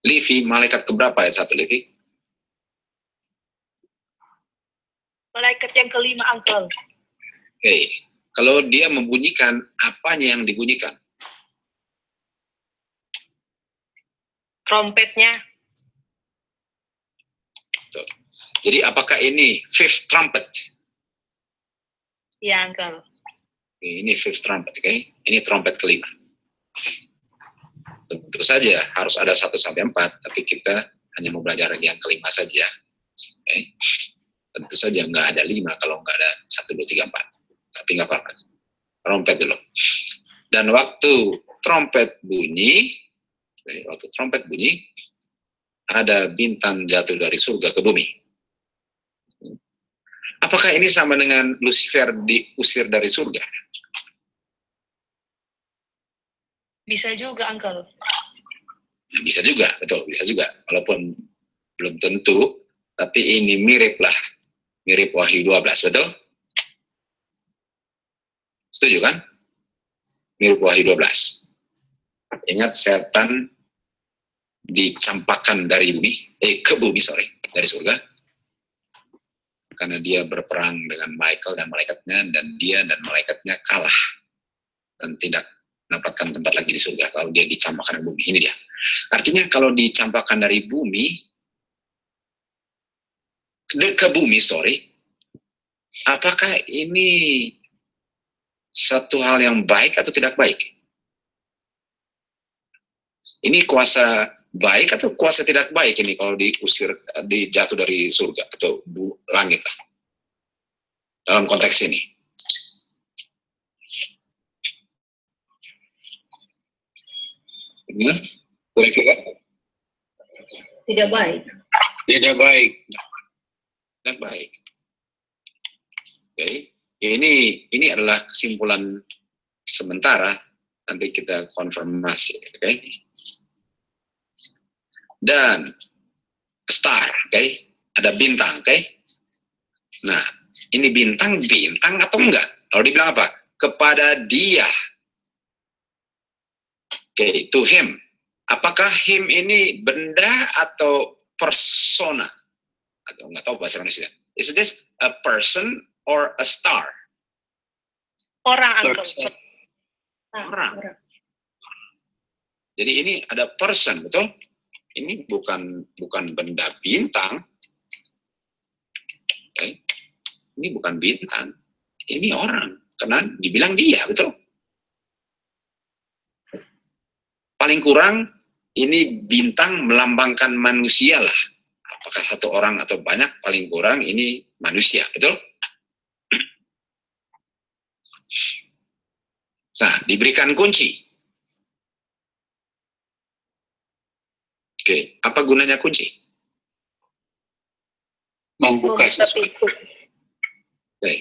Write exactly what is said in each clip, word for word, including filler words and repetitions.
Livi, malaikat keberapa ayat satu, Livi? Malaikat yang kelima, Uncle. Oke, okay. Kalau dia membunyikan, apanya yang dibunyikan? Trompetnya. Tuh. Jadi apakah ini fifth trumpet? Iya, Uncle. Ini fifth trumpet, oke? Okay? Ini trompet kelima. Tentu saja harus ada satu sampai empat, tapi kita hanya mau belajar yang kelima saja. Oke? Okay? Tentu saja nggak ada lima kalau nggak ada satu, dua, tiga, empat. Tapi nggak apa-apa. Trompet dulu. Dan waktu trompet bunyi, okay, waktu trompet bunyi, ada bintang jatuh dari surga ke bumi. Apakah ini sama dengan Lucifer diusir dari surga? Bisa juga, Uncle. Bisa juga, betul, bisa juga. Walaupun belum tentu, tapi ini mirip lah. Mirip Wahyu dua belas, betul? Setuju kan? Mirip Wahyu dua belas. Ingat, setan dicampakkan dari bumi, eh ke bumi, sorry, dari surga. Karena dia berperang dengan Michael dan malaikatnya, dan dia dan malaikatnya kalah. Dan tidak mendapatkan tempat lagi di surga kalau dia dicampakkan dari bumi. Ini dia. Artinya kalau dicampakkan dari bumi, ke bumi, sorry, apakah ini satu hal yang baik atau tidak baik? Ini kuasa baik atau kuasa tidak baik ini kalau diusir, dijatuh dari surga atau bu, langit lah, dalam konteks ini? Benar? Kira-kira? Tidak baik. Tidak baik. Tidak baik. Oke, okay. ini ini adalah kesimpulan sementara. Nanti kita konfirmasi, oke? Okay? Dan star, oke? Okay? Ada bintang, oke? Okay? Nah, ini bintang bintang atau enggak? Kalau dibilang apa? Kepada dia. Oke, okay, to him. Apakah him ini benda atau persona? Atau nggak tahu bahasa Indonesia. Is this a person or a star? Orang, Uncle. Orang. Jadi ini ada person, betul? Ini bukan bukan benda bintang. Oke. Okay. Ini bukan bintang. Ini orang. Karena dibilang dia, betul? Paling kurang ini bintang melambangkan manusia lah. Apakah satu orang atau banyak, paling kurang ini manusia, betul? Nah, diberikan kunci. Oke, apa gunanya kunci? Membuka pintu. Oke.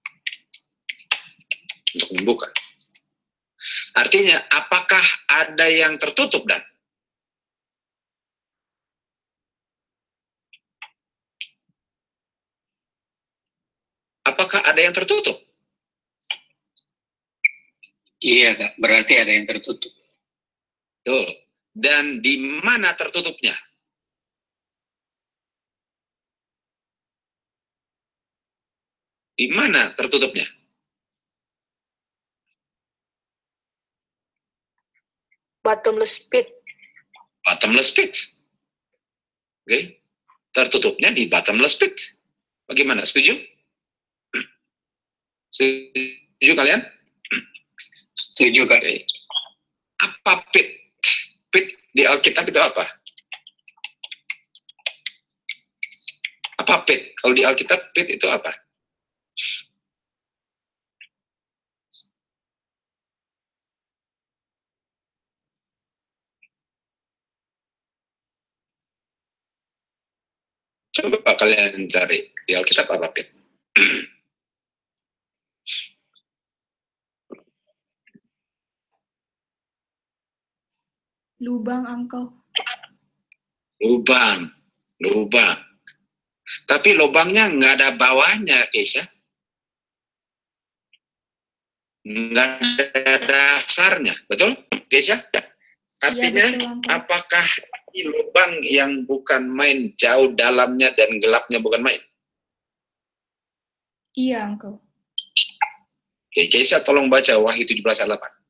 Untuk membuka. Artinya, apakah ada yang tertutup, Dan? Apakah ada yang tertutup? Iya, Kak. Berarti ada yang tertutup. Betul. Dan di mana tertutupnya? Di mana tertutupnya? Bottomless pit. Bottomless pit. Oke. Okay. Tertutupnya di bottomless pit. Bagaimana? Setuju? Setuju kalian? Setuju, Kak. Okay. Apa pit? Pit di Alkitab itu apa? Apa pit? Kalau di Alkitab pit itu apa? Coba kalian cari di Alkitab apa pit? Lubang, Uncle. Lubang, lubang. Tapi lubangnya nggak ada bawahnya, Keisha. Nggak ada dasarnya, betul, Keisha? Artinya, betul, Uncle. apakah di lubang yang bukan main, jauh dalamnya dan gelapnya bukan main? Iya, Uncle. Oke, Keisha tolong baca Wahyu tujuh belas ayat delapan.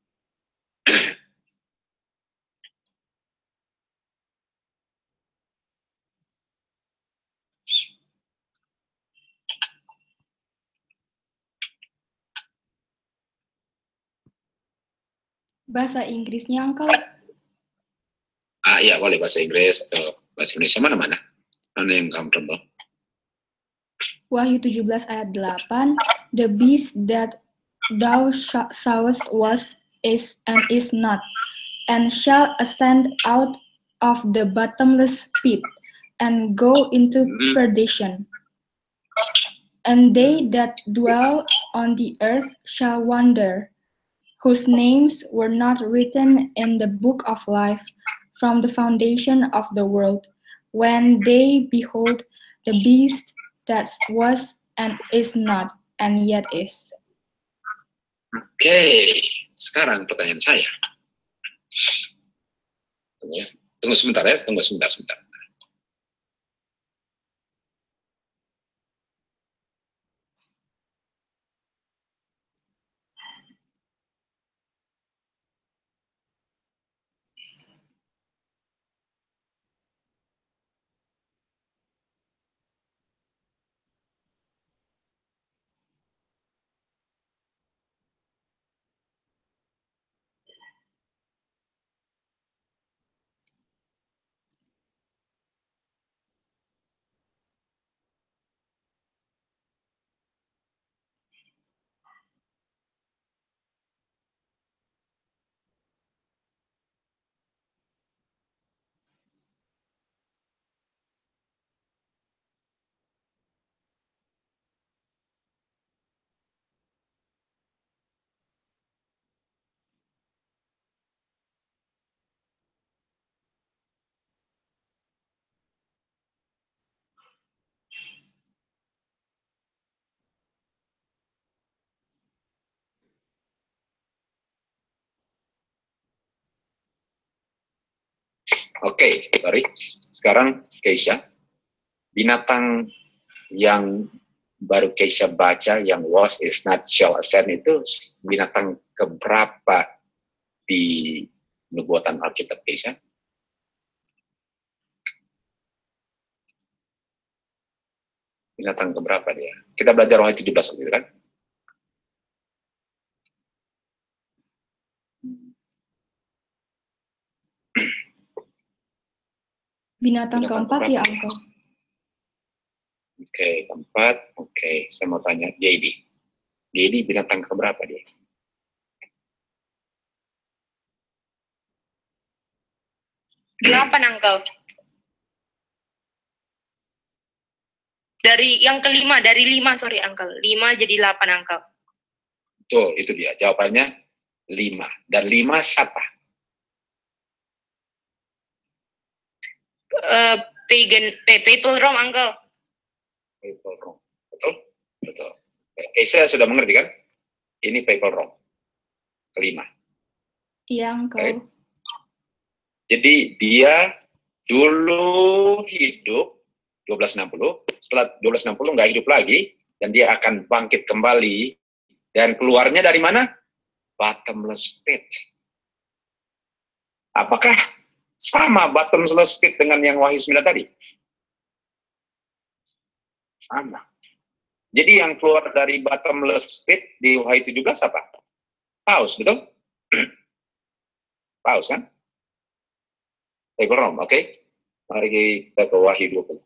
Bahasa Inggrisnya, Uncle. Ah iya, boleh bahasa Inggris atau bahasa Indonesia, mana-mana. Mana yang comfortable. Wahyu tujuh belas ayat delapan, the beast that thou sawest was, is, and is not, and shall ascend out of the bottomless pit, and go into perdition. And they that dwell on the earth shall wonder, whose names were not written in the book of life from the foundation of the world, when they behold the beast that was and is not, and yet is. Oke, sekarang pertanyaan saya. Tunggu ya, tunggu sebentar ya, tunggu sebentar, sebentar. Oke, sorry. Sekarang Keisha, binatang yang baru Keisha baca, yang was, is not, shall ascend, itu binatang keberapa di nubuatan Alkitab Keisha? Binatang keberapa dia? Kita belajar Wahyu tujuh belas gitu kan? Binatang, Binatang keempat keberapa? ya, Uncle. Oke, keempat. Oke, saya mau tanya J D. J D binatang keberapa dia? Delapan, Uncle. Dari yang kelima, dari lima, sorry, Uncle. Lima jadi delapan, Uncle. Tuh, itu dia. Jawabannya lima. Dan lima siapa? Uh, pagan, eh, people Rome, Uncle. People Rome. Betul? Betul. Oke, saya sudah mengerti kan? Ini people Rome. Kelima. Iya, Uncle. Oke. Jadi dia dulu hidup dua belas enam puluh, setelah dua belas enam puluh nggak hidup lagi, dan dia akan bangkit kembali, dan keluarnya dari mana? Bottomless pit. Apakah sama bottomless pit dengan yang Wahyu sembilan tadi? Sama. Jadi yang keluar dari bottomless pit di Wahyu tujuh belas apa? Paus, betul? Paus kan? People Rome, oke? Okay? Mari kita ke Wahyu dua puluh.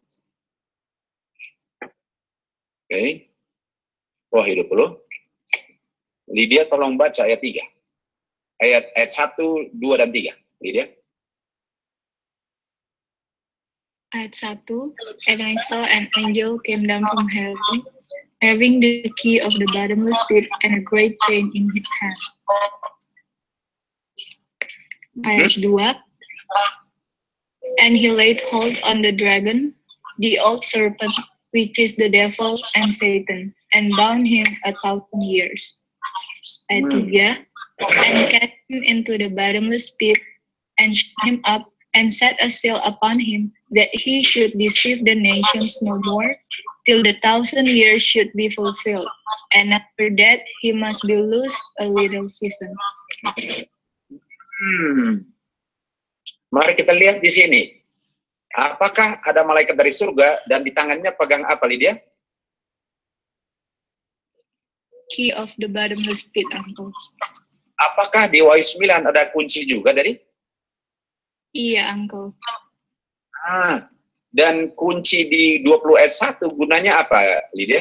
Oke. Okay. Wahyu dua puluh. Lydia tolong baca ayat tiga. Ayat ayat satu, dua, dan tiga. Lydia. Ayat satu, and I saw an angel came down from heaven, having the key of the bottomless pit and a great chain in his hand. Ayat dua, and he laid hold on the dragon, the old serpent, which is the devil and Satan, and bound him a thousand years. Ayat tiga, and cast him into the bottomless pit, and shut him up, and set a seal upon him, that he should deceive the nations no more, till the thousand years should be fulfilled. And after that, he must be loosed a little season. Hmm. Mari kita lihat di sini. Apakah ada malaikat dari surga dan di tangannya pegang apa, Lydia? Key of the bottomless pit, Uncle. Apakah di Wahyu sembilan ada kunci juga tadi? Iya, Uncle. Ah, dan kunci di dua puluh ayat satu gunanya apa, Lydia?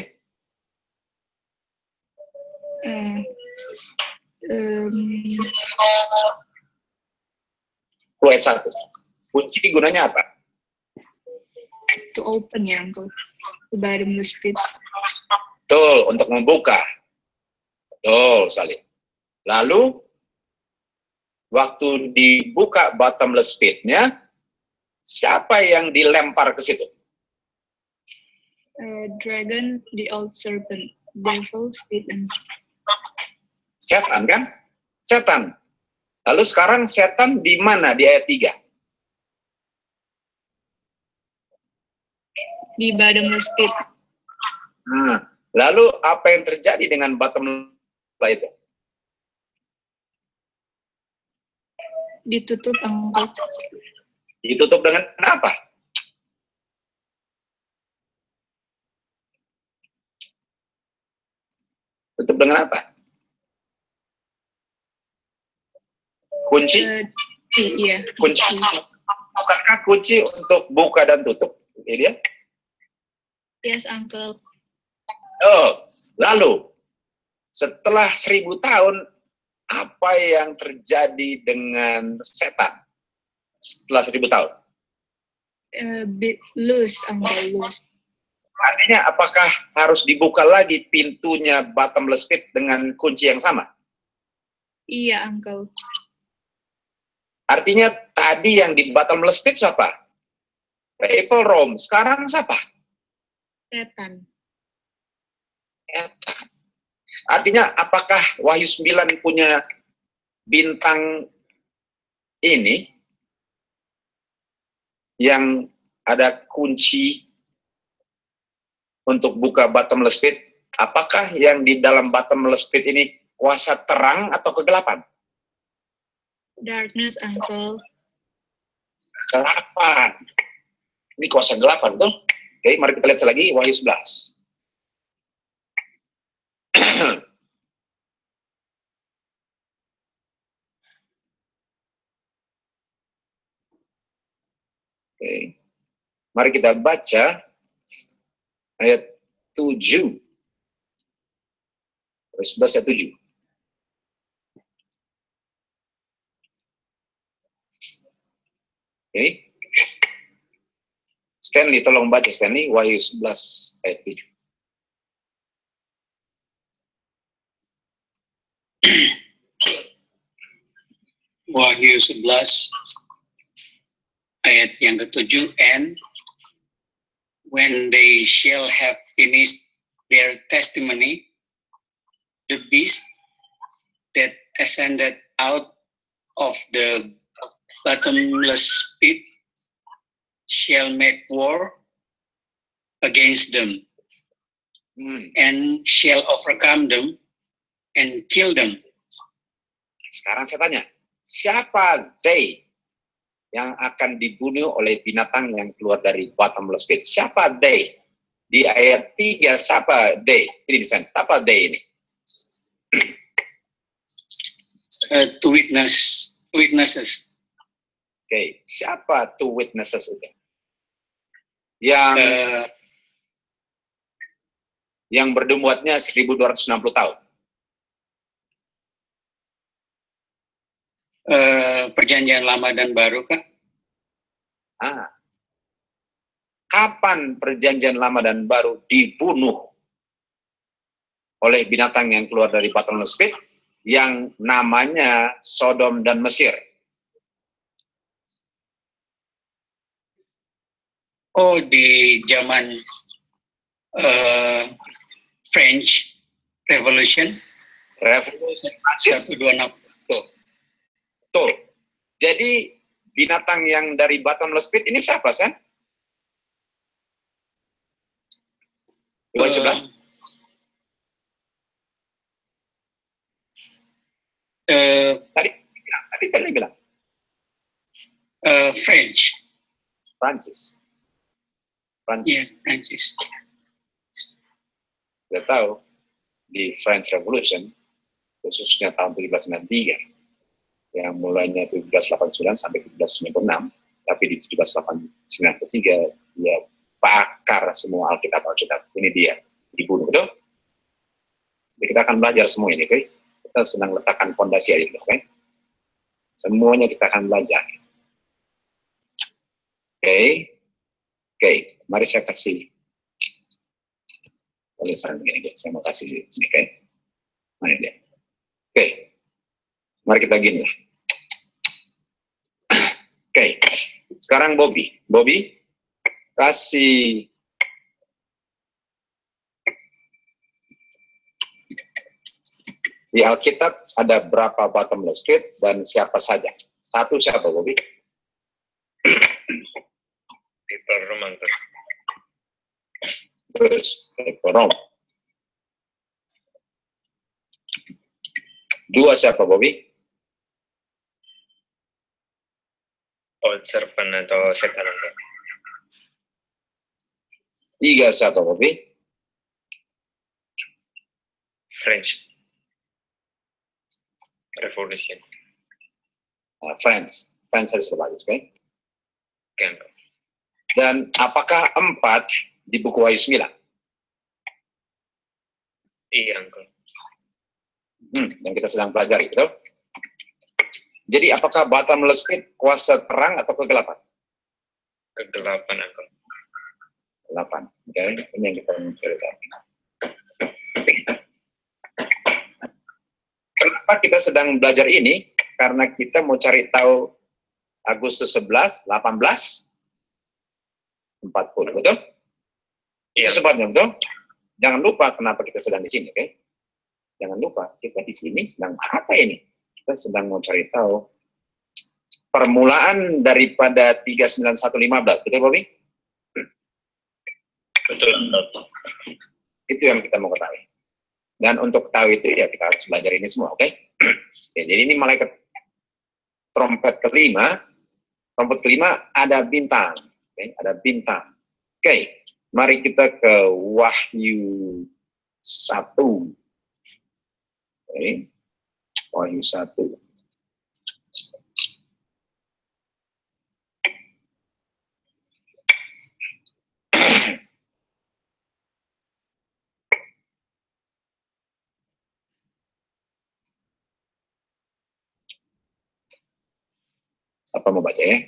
Uh, um, dua puluh ayat satu. Kunci gunanya apa? to open ya, Uncle. The bottomless pit. Betul, untuk membuka. Betul sekali. Lalu, waktu dibuka bottomless pit-nya, siapa yang dilempar ke situ? Uh, dragon, the old serpent, devil, Satan. Setan kan? Setan. Lalu sekarang setan di mana di ayat tiga? Di bottomless pit. Nah, lalu apa yang terjadi dengan bottomless pit itu? Ditutup, Uncle. Ditutup dengan apa? Tutup dengan apa? Kunci? Uh, iya. Kunci. Bukankah kunci untuk buka dan tutup? Ini dia? Yes, Uncle. Oh, lalu setelah seribu tahun, apa yang terjadi dengan setan setelah seribu tahun? Uh, be, loose, Uncle, loose. Artinya apakah harus dibuka lagi pintunya bottomless pit dengan kunci yang sama? Iya, Uncle. Artinya tadi yang di bottomless pit siapa? Papal Rome. Sekarang siapa? Setan. Setan. Artinya apakah Wahyu sembilan punya bintang ini yang ada kunci untuk buka bottomless pit? Apakah yang di dalam bottomless pit ini kuasa terang atau kegelapan? Darkness, Uncle. Kegelapan. Ini kuasa kegelapan, betul? Oke, mari kita lihat lagi Wahyu sebelas. Oke. Mari kita baca ayat tujuh. Ayat sebelas ayat tujuh. Oke. Stanley, tolong baca Stanley, Wahyu sebelas ayat tujuh. Wahyu sebelas ayat yang ketujuh, and when they shall have finished their testimony, the beast that ascended out of the bottomless pit shall make war against them, Hmm. and shall overcome them and kill them. Sekarang saya tanya, siapa they yang akan dibunuh oleh binatang yang keluar dari bottomless pit? Siapa they? Di ayat tiga, siapa they? Ini di sana, siapa they ini? Uh, to witness, witnesses. Oke, okay. Siapa two witnesses itu? Yang Uh, yang berdemuatnya seribu dua ratus enam puluh tahun. uh, perjanjian lama dan baru, Kak? Ah. Kapan perjanjian lama dan baru dibunuh oleh binatang yang keluar dari bottomless pit yang namanya Sodom dan Mesir? Oh, di zaman uh, French Revolution Revolusi seratus dua puluh enam. Tuh. Tuh. Jadi binatang yang dari bottomless pit ini siapa, San? dua sebelas. Uh, Tadi, tadi saya bilang. uh, French. Prancis. Prancis. Yeah, Prancis. Kita tahu di French Revolution, khususnya tahun tujuh belas sembilan puluh tiga, yang mulainya tujuh belas delapan puluh sembilan sampai tujuh belas sembilan puluh enam, tapi di tujuh belas sembilan puluh tiga dia bakar semua Alkitab-Alkitab. Ini dia dibunuh, betul? Jadi kita akan belajar semua ini, oke? Kita sedang letakkan fondasi aja, oke? Okay? Semuanya kita akan belajar. Oke, okay. Oke, okay. Mari saya kasih. Boleh sekarang begini, saya mau kasih ini, oke? Okay? Mari dia. Oke, okay. Mari kita gini lah. Oke, okay. Sekarang Bobby. Bobby, kasih di Alkitab ada berapa bottomless pit dan siapa saja? Satu siapa, Bobby? People Roman. Terus people Rome. Dua siapa, Bobby? Old Serpent atau setan. Tiga siapa, Bobby? French Revolution. Uh, France. France harus berbagus, oke? Okay? Kan. Dan apakah empat di buku Wahyu sembilan? Iya, Uncle. Hmm, yang kita sedang pelajari, betul? Jadi apakah bottomless pit kuasa terang atau kegelapan? Kegelapan, Uncle. Kegelapan, oke? Okay? Ini yang kita mencari. Kenapa kita sedang belajar ini? Karena kita mau cari tahu Agustus sebelas, delapan belas, empat puluh, betul? Iya. Itu sebabnya, betul? Jangan lupa kenapa kita sedang di sini, oke? Okay? Jangan lupa, kita di sini sedang apa ini? Kita sedang mau cari tahu permulaan daripada tiga sembilan satu lima belas, betul, Bobby? Betul. Itu yang kita mau ketahui. Dan untuk tahu itu, ya kita harus belajar ini semua, oke? Okay? Ya, jadi ini malaikat trompet kelima, trompet kelima ada bintang, oke? Okay? Ada bintang. Oke, okay. Mari kita ke Wahyu satu. Oke, okay. Wahyu satu. Siapa mau baca ya?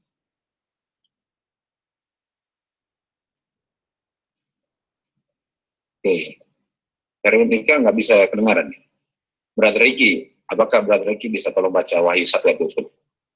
Oke. Veronica nggak bisa kedengaran nih. Brother Ricky, apakah Brother Ricky bisa tolong baca Wahyu satu ayat dua puluh?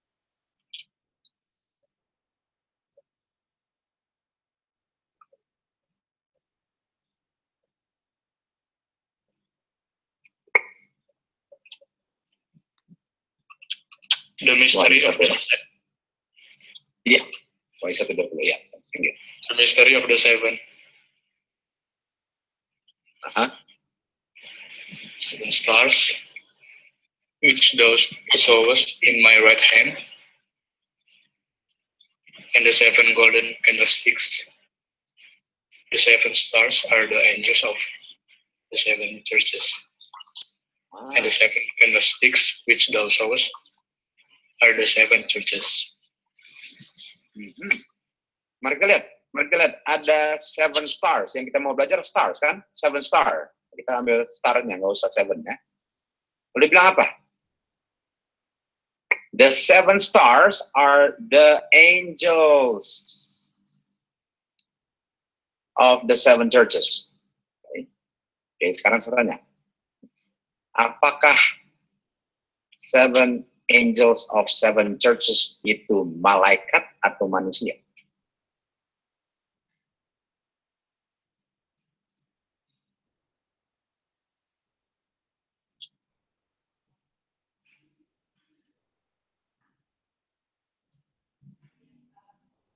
The mystery of the Iya, Wahyu satu dua puluh ya. The mystery of the seven. Aha. Seven stars, which thou sawest in my right hand, and the seven golden candlesticks. The seven stars are the angels of the seven churches, and the seven candlesticks which thou sawest are the seven churches. Mm-hmm. Mari kita lihat, mari kita lihat ada seven stars yang kita mau belajar stars kan, seven star. Kita ambil starnya, nggak usah seven ya. Boleh bilang apa? The seven stars are the angels of the seven churches. Oke, okay, sekarang saya tanya, apakah seven angels of seven churches itu malaikat atau manusia?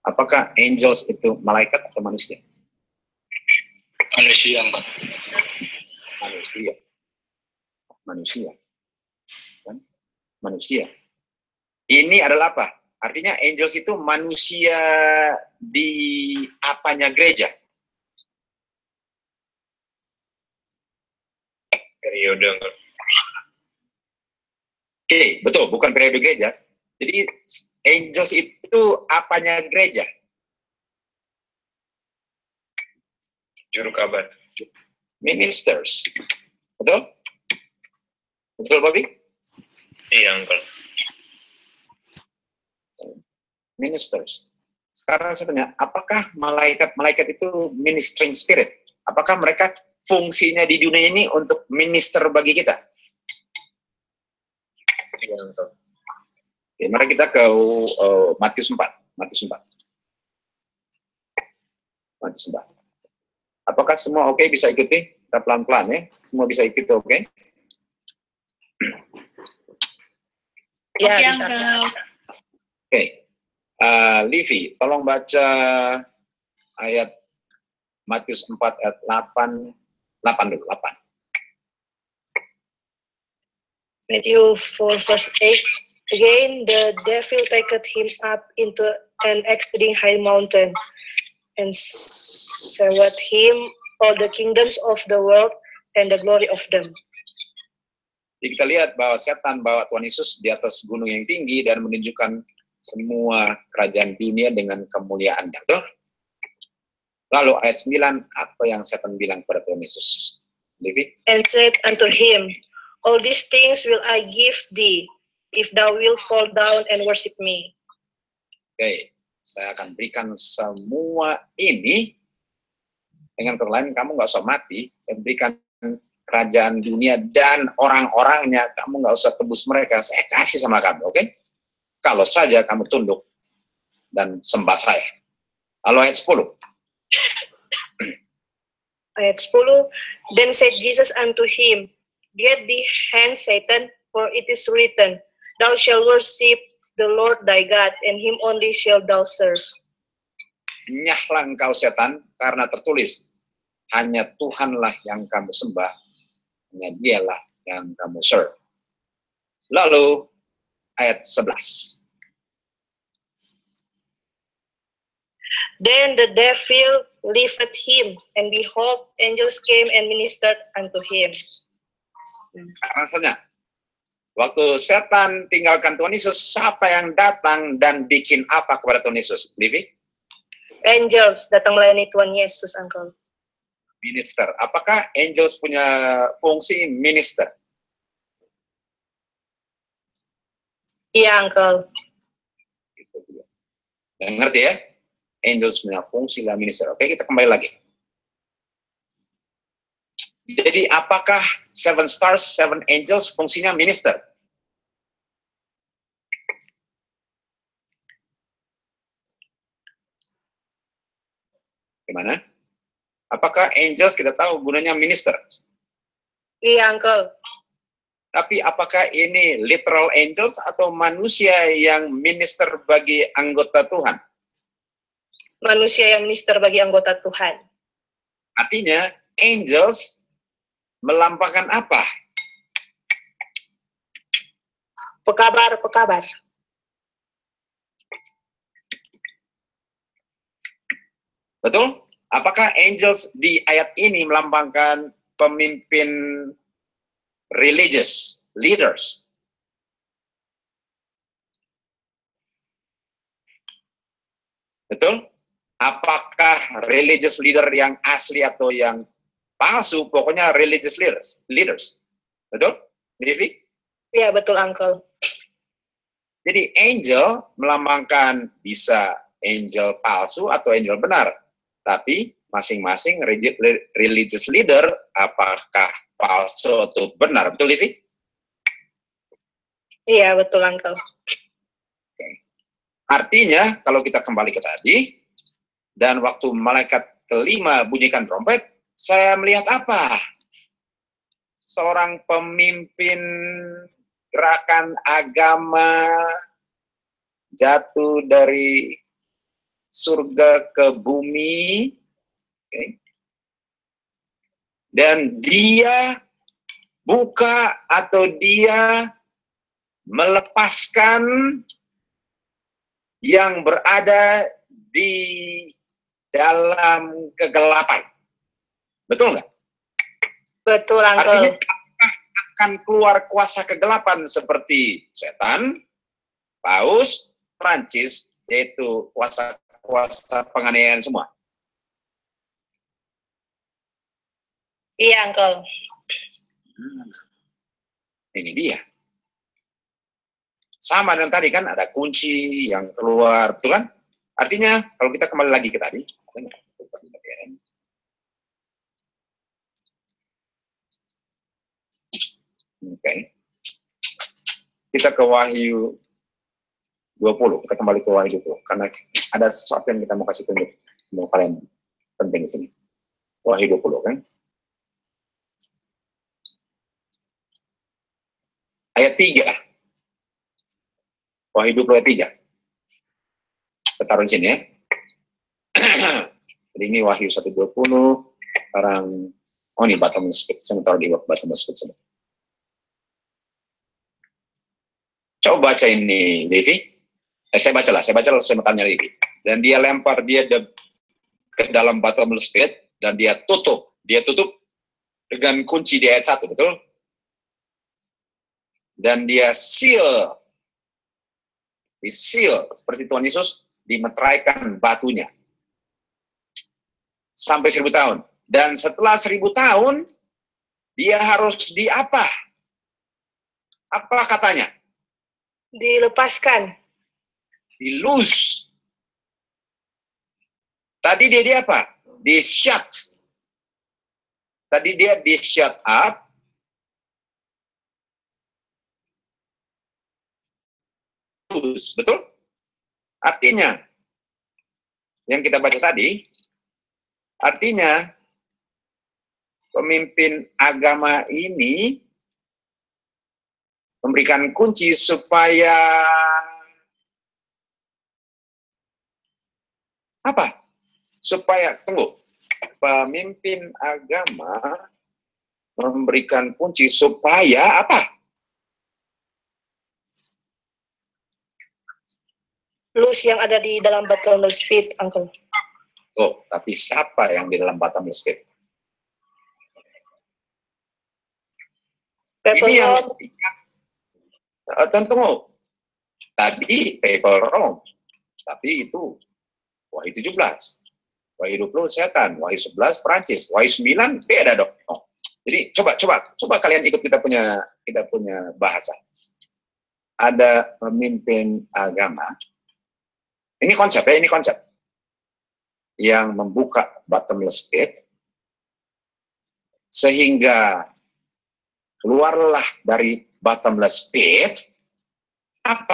Apakah angels itu malaikat atau manusia? Manusia, Uncle. Manusia. Manusia. Kan? Manusia. Ini adalah apa? Artinya angels itu manusia di apanya gereja? Periode, Uncle. Oke, betul, bukan periode gereja. Jadi angels itu apanya gereja? Juru kabar. Ministers. Betul? Betul, Bobby? Iya, Uncle. Ministers. Sekarang saya tanya, apakah malaikat-malaikat itu ministering spirit? Apakah mereka fungsinya di dunia ini untuk minister bagi kita? Iya, Uncle. Oke, mari kita ke uh, Matius empat. Matius empat. Matius empat. Apakah semua oke okay, bisa ikuti? Kita pelan-pelan ya. Semua bisa ikuti oke? Okay? Ya, Oke, bisa. Uncle. Oke. Okay. Uh, Livi, tolong baca ayat Matius empat ayat delapan. delapan dulu, delapan. Matthew four verse eight. Again, the devil taketh him up into an exceeding high mountain, and shewed him all the kingdoms of the world and the glory of them. Jadi kita lihat bahwa setan bawa Tuhan Yesus di atas gunung yang tinggi dan menunjukkan semua kerajaan dunia dengan kemuliaannya. Betul? Lalu ayat sembilan, apa yang setan bilang kepada Tuhan Yesus? Livi? And said unto him, all these things will I give thee, if thou wilt fall down and worship me. Oke, okay. Saya akan berikan semua ini. Dengan kata lain, kamu nggak usah mati. Saya berikan kerajaan dunia dan orang-orangnya. Kamu nggak usah tebus mereka. Saya kasih sama kamu, oke? Okay? Kalau saja kamu tunduk dan sembah saya. Lalu ayat sepuluh. Ayat sepuluh. Then said Jesus unto him, get thee hence, Satan, for it is written, thou shalt worship the Lord thy God, and him only shalt thou serve. Nyahlah engkau setan, karena tertulis, hanya Tuhanlah yang kamu sembah, hanya dialah yang kamu serve. Lalu ayat sebelas. Then the devil lifted him, and behold, angels came and ministered unto him. Rasanya, waktu setan tinggalkan Tuhan Yesus, siapa yang datang dan bikin apa kepada Tuhan Yesus? Livi? Angels datang melayani Tuhan Yesus, Uncle. Minister. Apakah angels punya fungsi minister? Iya, Uncle. Yang ngerti ya? Angels punya fungsi lah minister. Oke, kita kembali lagi. Jadi apakah seven stars, seven angels fungsinya minister? Gimana? Apakah angels kita tahu gunanya minister? Iya, Uncle. Tapi apakah ini literal angels atau manusia yang minister bagi anggota Tuhan? Manusia yang minister bagi anggota Tuhan. Artinya, angels melambangkan apa? Pekabar, pekabar. Betul? Apakah angels di ayat ini melambangkan pemimpin religious, leaders? Betul? Apakah religious leader yang asli atau yang palsu? Pokoknya religious leaders. leaders. Betul? Livi? Iya, betul, Uncle. Jadi angel melambangkan bisa angel palsu atau angel benar. Tapi masing-masing religious leader apakah palsu atau benar. Betul, Livi? Iya, betul, Uncle. Oke. Artinya, kalau kita kembali ke tadi, dan waktu malaikat kelima bunyikan trompet, saya melihat apa? Seorang pemimpin gerakan agama jatuh dari surga ke bumi, okay. Dan dia buka atau dia melepaskan yang berada di dalam kegelapan. Betul nggak? Betul, Uncle. Artinya akan keluar kuasa kegelapan seperti setan, paus, Prancis, yaitu kuasa-kuasa penganiayaan semua. Iya, Uncle. Hmm. Ini dia. Sama dengan tadi kan, ada kunci yang keluar, betul kan? Artinya, kalau kita kembali lagi ke tadi, oke, okay. Kita ke Wahyu dua puluh, kita kembali ke Wahyu dua puluh, karena ada sesuatu yang kita mau kasih tunjuk, yang paling penting di sini. Wahyu dua puluh, kan? Ayat tiga. Wahyu dua puluh ayat tiga. Kita taruh di sini ya. Jadi ini Wahyu seratus dua puluh, sekarang, oh ini bottomless pit, saya taruh di bottomless pit sini. Coba baca ini, Levi. Eh, saya baca lah, saya baca lah, saya tanya Levi. Dan dia lempar dia de, ke dalam bottomless pit, dan dia tutup. Dia tutup dengan kunci di ayat satu, betul? Dan dia seal. Di seal, seperti Tuhan Yesus, dimeteraikan batunya. Sampai seribu tahun. Dan setelah seribu tahun, dia harus di apa? Apa katanya? Dilepaskan. Di loose. Tadi dia di apa? Di shut. Tadi dia di shut up. Loose, betul? Artinya, yang kita baca tadi, artinya pemimpin agama ini memberikan kunci supaya apa? Supaya, tunggu, pemimpin agama memberikan kunci supaya apa? Loose yang ada di dalam bottomless pit, Uncle. Oh, tapi siapa yang di dalam bottomless pit? Ini yang uh, tentu tadi paper Rome, tapi itu Wahyu tujuh belas, Wahyu dua puluh setan, Wahyu sebelas Prancis, Wahyu sembilan beda dong. Oh. Jadi coba coba coba kalian ikut kita punya kita punya bahasa. Ada pemimpin agama. Ini konsep ya, ini konsep yang membuka bottomless pit sehingga keluarlah dari bottomless pit apa?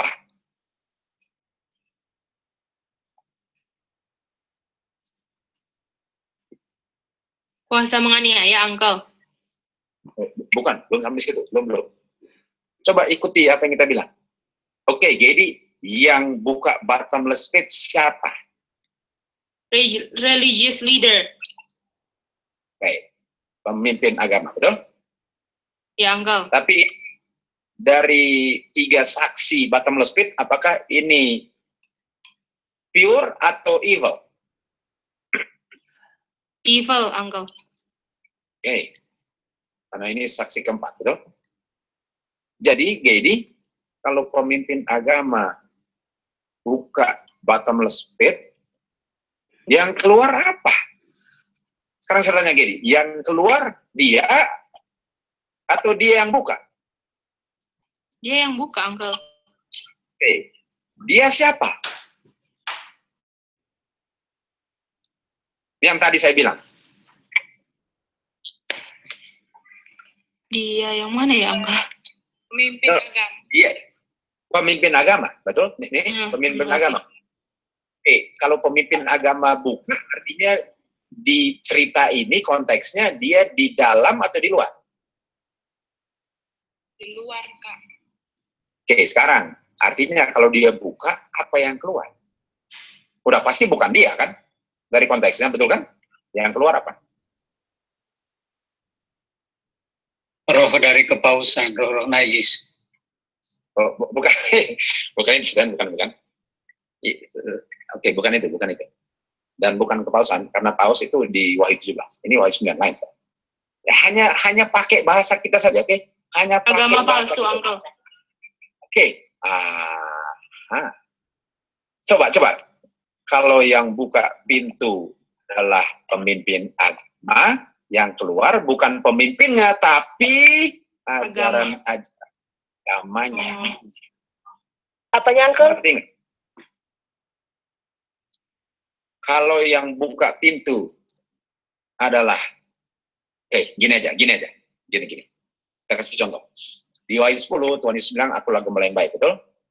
Kuasa menganiaya, Uncle. Bukan, belum sampai situ, belum belum. Coba ikuti apa yang kita bilang. Oke, jadi yang buka bottomless pit siapa? Religious leader. Oke, pemimpin agama, betul? Ya, Uncle. Tapi dari tiga saksi bottomless pit, apakah ini pure atau evil? Evil, Uncle. Oke, okay. Karena ini saksi keempat, betul? Jadi, jadi kalau pemimpin agama buka bottomless pit, yang keluar apa? Sekarang saya tanya gini, yang keluar dia atau dia yang buka? Dia yang buka, Uncle. Oke, okay. Dia siapa? Yang tadi saya bilang. Dia yang mana ya, Uncle? Pemimpin Oh, agama. Iya, pemimpin agama, betul? Ini Hmm, pemimpin iya, agama. Oke, kalau pemimpin agama buka, artinya di cerita ini konteksnya dia di dalam atau di luar? Di luar, Kak. Oke, sekarang artinya kalau dia buka, apa yang keluar? udah pasti bukan dia kan? Dari konteksnya, betul kan? Yang keluar apa? Roh dari kepausan, roh-roh najis. Oh, bu- bukan, bukan itu, dan bukan, bukan. I- Oke, bukan itu, bukan itu. Dan bukan kepausan, karena paus itu di Wahyu tujuh belas. Ini Wahyu sembilan lain. Ustaz. Ya, hanya hanya pakai bahasa kita saja, oke? Hanya pakai Agama bahasa palsu, kita. Uncle. Oke. Ah, ah. Coba, coba. Kalau yang buka pintu adalah pemimpin agama, yang keluar bukan pemimpinnya, tapi ajaran ajaran agamanya. Apanya, Uncle? Ngerti nggak? Kalau yang buka pintu adalah, oke, gini aja, gini aja, gini gini. Kita kasih contoh. Di Wahyu sepuluh, Tuhan Yesus bilang, akulah gembala yang baik, betul?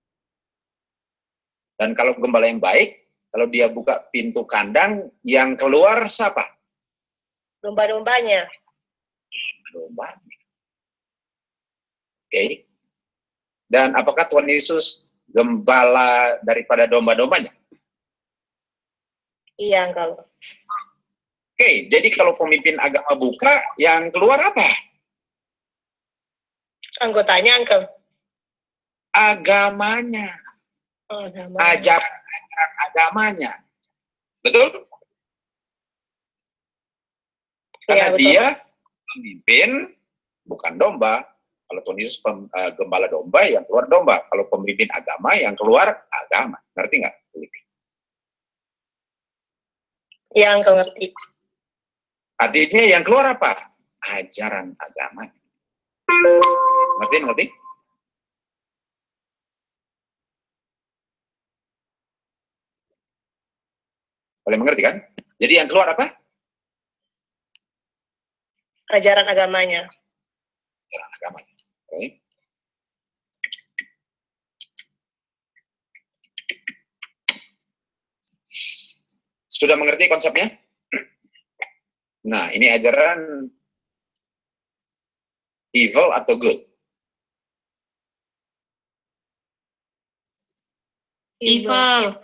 Dan kalau gembala yang baik, kalau dia buka pintu kandang, yang keluar siapa? Domba-dombanya. Domba. Oke. Dan apakah Tuhan Yesus gembala daripada domba-dombanya? Iya, Uncle. Oke, jadi kalau pemimpin agama buka, yang keluar apa? Anggotanya, Uncle. Agamanya. Oh, nama. Ajaran, ajaran agamanya. Betul? Karena Iya, betul. dia pemimpin, bukan domba. Kalau Tuhan Yesus pem, uh, gembala domba, yang keluar domba. Kalau pemimpin agama, yang keluar agama. Ngerti nggak? Iya, Uncle, ngerti. Artinya yang keluar apa? Ajaran agama. Ngerti? Ngerti? Boleh mengerti kan? Jadi yang keluar apa? Ajaran agamanya. Ajaran agamanya. Oke. Sudah mengerti konsepnya? Nah, ini ajaran evil atau good? Evil.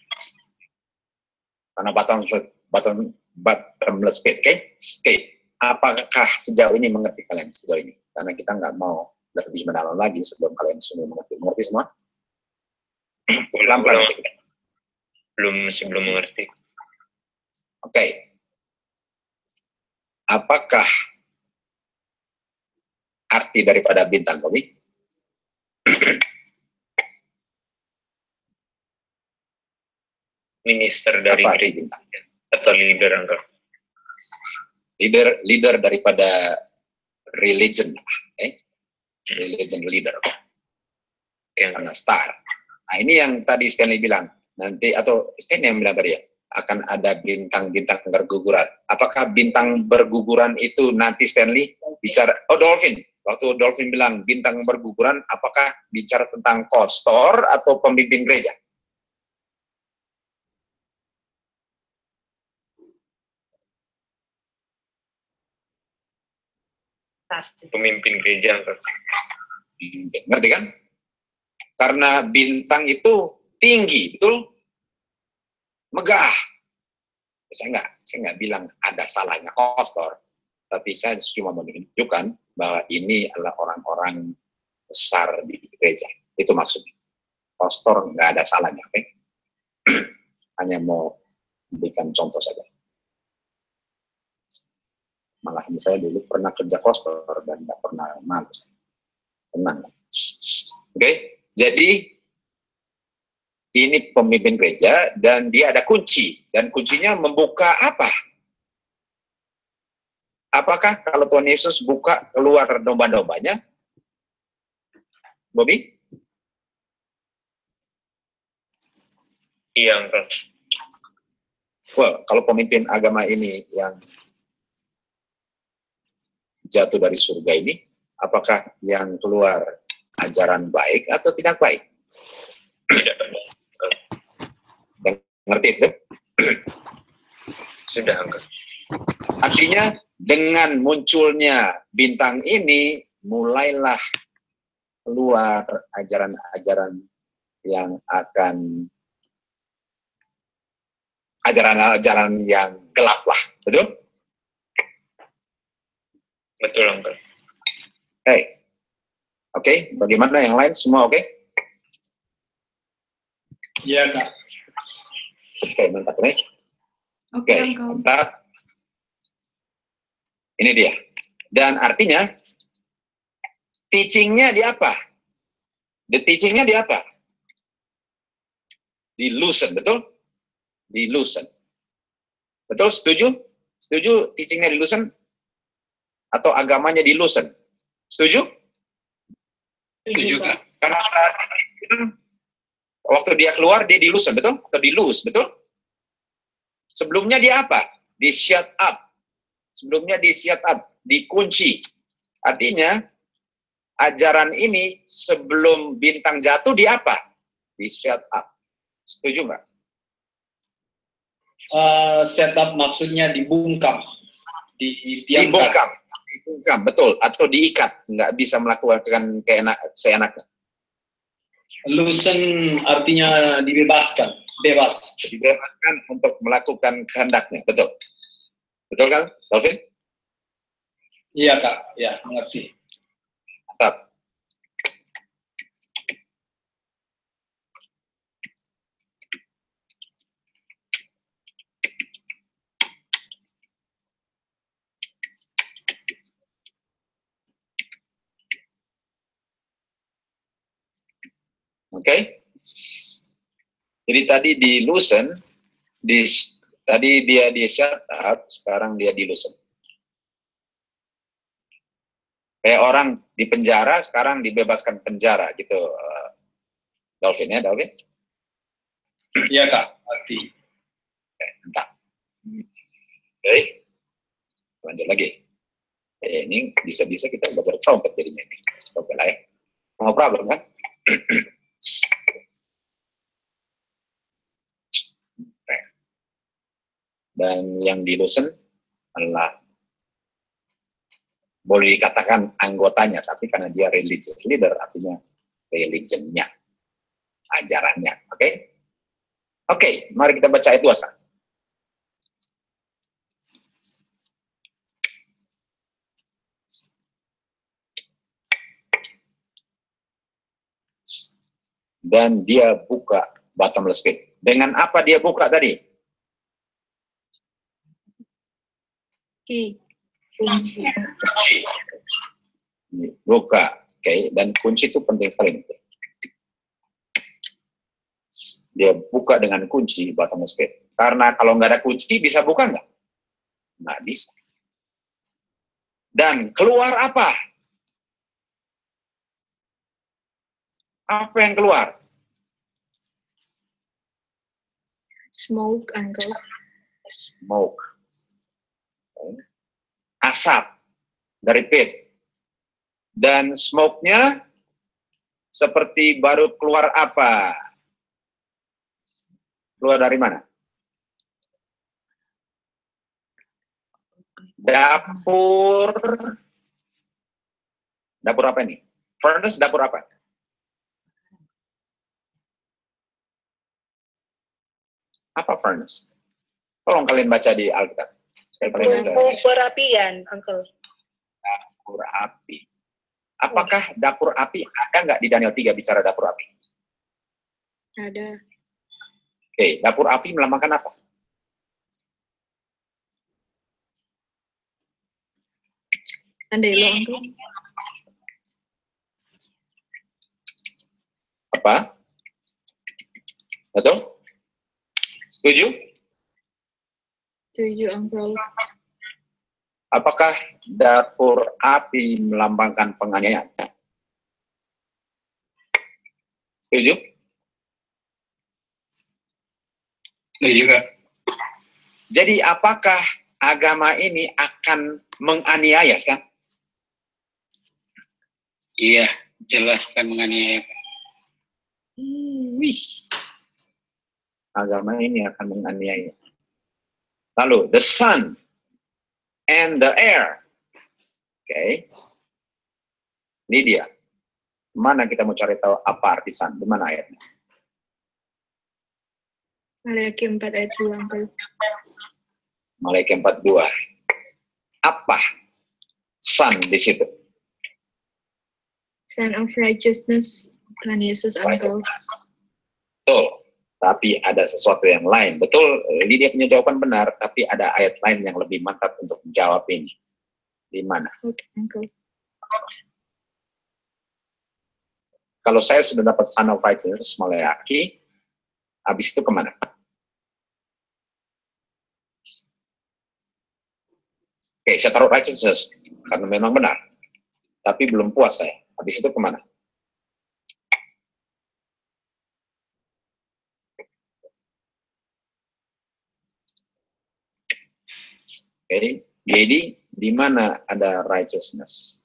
Karena bottom, bottom, bottomless pit, oke? Okay? Oke, okay. Apakah sejauh ini mengerti kalian sejauh ini? Karena kita nggak mau lebih mendalam lagi sebelum kalian semua mengerti. Mengerti semua? Pelan-pelan aja kita. Belum, masih belum mengerti. Oke. Okay. Apakah arti daripada bintang, Kobi? Minister dari Apa arti gereja bintang? atau leader, Uncle? Leader, leader daripada religion, eh? Religion leader. Yang Karena star. Nah, ini yang tadi Stanley bilang. Nanti, atau Stanley yang bilang tadi ya, akan ada bintang-bintang berguguran. Apakah bintang berguguran itu nanti Stanley bicara, oh Dolphin, waktu Dolphin bilang bintang berguguran, apakah bicara tentang kostor atau pemimpin gereja? pemimpin gereja, Uncle. Ngerti kan? Karena bintang itu tinggi, betul? Megah. Saya nggak, saya nggak bilang ada salahnya kostor, tapi saya cuma menunjukkan bahwa ini adalah orang-orang besar di gereja. Itu maksudnya. Kostor nggak ada salahnya, oke? Okay? Hanya mau berikan contoh saja. Malah ini saya dulu pernah kerja kostor dan nggak pernah malu. Tenang. Oke, okay? Jadi ini pemimpin gereja dan dia ada kunci, dan kuncinya membuka apa? Apakah kalau Tuhan Yesus buka keluar domba-dombanya? Bobby? Iya, Uncle. Well, kalau pemimpin agama ini yang jatuh dari surga ini, apakah yang keluar ajaran baik atau tidak baik? Tidak. Ngerti itu? Sudah, Uncle. Artinya dengan munculnya bintang ini, mulailah keluar ajaran-ajaran yang akan ajaran-ajaran yang gelap lah, betul? Betul, Uncle. Oke, okay. Oke, okay. Bagaimana yang lain? Semua oke? Okay? Iya, Kak. Oke, okay, mantap nih. Oke, okay, mantap. Ini dia. Dan artinya, teachingnya di apa? The teachingnya di apa? Di loosen, betul? Di loosen. Betul, setuju? Setuju teachingnya di loosen? Atau agamanya di loosen? Setuju? Setuju, Kak. Karena waktu dia keluar, dia di loosen, betul? Atau di loose, betul? Sebelumnya dia apa? Di shut up. Sebelumnya di shut up, dikunci. Artinya, ajaran ini sebelum bintang jatuh di apa? Di shut up. Setuju nggak? Uh, setup maksudnya dibungkam, di, diamkan. Dibungkam, dibungkam, betul. Atau diikat, nggak bisa melakukan keenak, seenaknya. Loosen artinya dibebaskan, bebas. Dibebaskan untuk melakukan kehendaknya, betul. Betul kan, Taufik? Iya, Kak. Ya, mengerti. Mantap. Oke, okay. Jadi tadi di loosen, di, tadi dia di shut up, sekarang dia di loosen. Kayak orang di penjara, sekarang dibebaskan penjara, gitu. Uh, Dolphin ya, Dolphin? Iya, Kak, arti. Oke, entah. Oke, okay. Lanjut lagi. Eh, ini bisa-bisa kita belajar trompet jadinya ini. Oke lah ya. No problem kan? Dan yang di loosen adalah boleh dikatakan anggotanya, tapi karena dia religious leader, artinya religionnya, ajarannya. Oke? Okay? Oke, okay, mari kita baca ayat dua sekarang. Dan dia buka bottomless pit. Dengan apa dia buka tadi? Oke. Kunci. Kunci. Buka. Oke, okay. Dan kunci itu penting sekali. Dia buka dengan kunci bottomless pit. Karena kalau nggak ada kunci, bisa buka nggak? Nggak bisa. Dan keluar apa? Apa yang keluar? Smoke, Uncle. Smoke. Asap dari pit. Dan smoke-nya seperti baru keluar apa? Keluar dari mana? Dapur. Dapur apa ini? Furnace dapur apa? Apa furnace? Tolong kalian baca di Alkitab. Tungku perapian, Uncle. Dapur api. Apakah dapur api ada nggak di Daniel tiga bicara dapur api? Ada. Oke, dapur api melambangkan apa? Candelo, Uncle. Apa? Betul? Setuju? Setuju, Uncle. Apakah dapur api melambangkan penganiayaan? Setuju? Setuju, Kak. Jadi apakah agama ini akan menganiaya, kan? Iya, jelas kan menganiaya. Wih. Agama ini akan menganiaya. Lalu, the sun and the air. Oke. Okay. Ini dia. Mana kita mau cari tahu apa arti sun? Di mana ayatnya? Maleakhi empat ayat dua, Uncle. Maleakhi empat dua. Apa Son di situ? Son of righteousness, Tuhan Yesus, Uncle. Betul. Tapi ada sesuatu yang lain. Betul, Lydia punya jawaban benar, tapi ada ayat lain yang lebih mantap untuk menjawab ini. Di mana? Oke, okay, Uncle. Kalau saya sudah dapat Son of Righteousness, Maleakhi, habis itu kemana? Oke, saya taruh righteousness, karena memang benar. Tapi belum puas saya. Habis itu kemana? Oke, jadi di mana ada righteousness?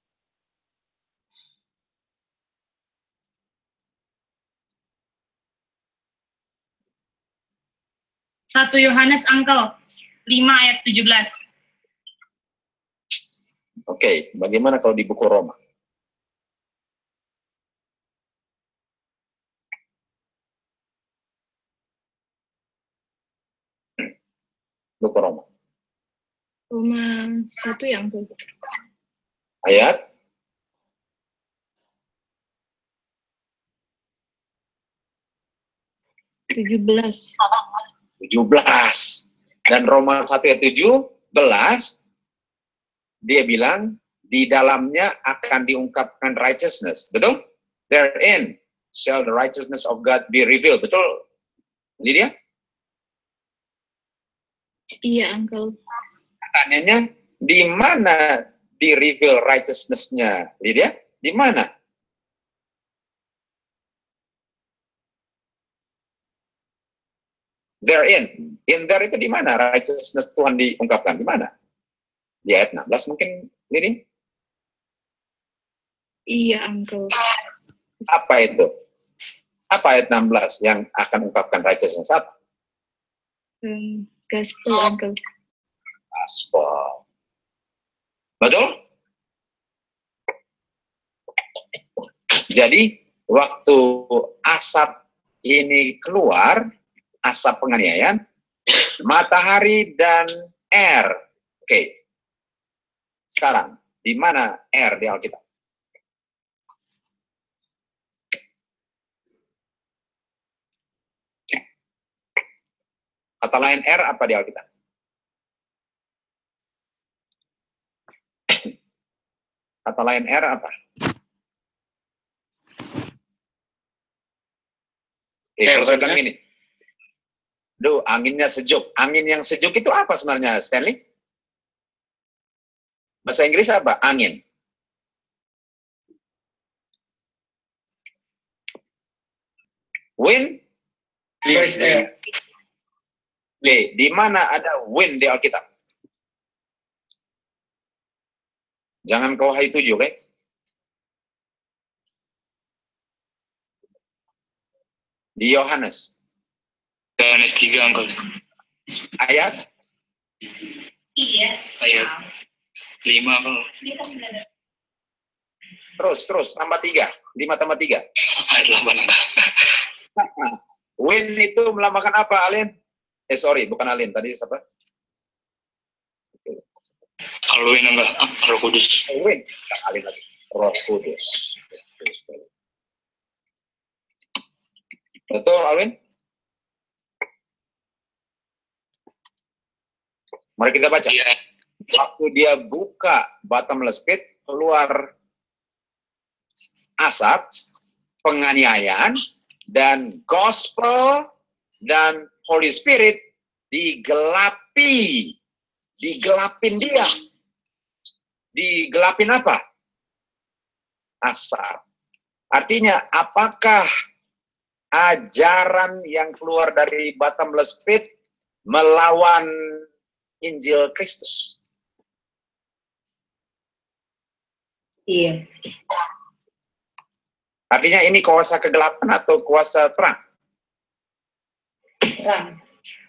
satu Yohanes Uncle, lima ayat tujuh belas. Oke, bagaimana kalau di buku Roma? Buku Roma. Roma satu ya, Uncle. Ayat? tujuh belas. tujuh belas. Dan Roma satu ayat tujuh belas, dia bilang, di dalamnya akan diungkapkan righteousness. Betul? Therein shall the righteousness of God be revealed. Betul? Ini dia? Iya, Uncle. Pertanyaannya, di mana di reveal righteousness-nya, Lydia? Di mana? Therein. In there itu di mana righteousness Tuhan diungkapkan? Di mana? Di ayat enam belas mungkin, Lydia? Iya, Uncle. Apa itu? Apa ayat enam belas yang akan ungkapkan righteousness? Apa? Um, gospel, Uncle. Gospel. Betul? Jadi, waktu asap ini keluar, asap penganiayaan, matahari dan air. Oke. Sekarang, di mana air di Alkitab? Kata lain air apa di Alkitab? Kata lain air apa? Eh, kalau saya bilang gini. Duh, anginnya sejuk. Angin yang sejuk itu apa sebenarnya, Stanley? Bahasa Inggris apa? Angin. Wind? Fresh air. Oke, di mana ada wind di Alkitab? Jangan kau hai tujuh, oke? Di Yohanes. Yohanes tiga, Uncle. Ayat? Iya. Ayat lima, Uncle. Terus, terus, tambah tiga. Lima tambah tiga. Ayat delapan, Uncle. Wind itu melambangkan apa, Alin? Eh, sorry, bukan Alin. Tadi siapa? Halloween, Uncle. Ah, Roh Kudus. Wind. Bukan Alin lagi. Roh Kudus. Betul, Alwin? Mari kita baca. Iya. Waktu dia buka bottomless pit, keluar asap, penganiayaan, dan gospel, dan Holy Spirit digelapi. Digelapin dia. Digelapin apa? Asap. Artinya, apakah ajaran yang keluar dari bottomless pit melawan Injil Kristus? Iya. Artinya ini kuasa kegelapan atau kuasa terang? Terang.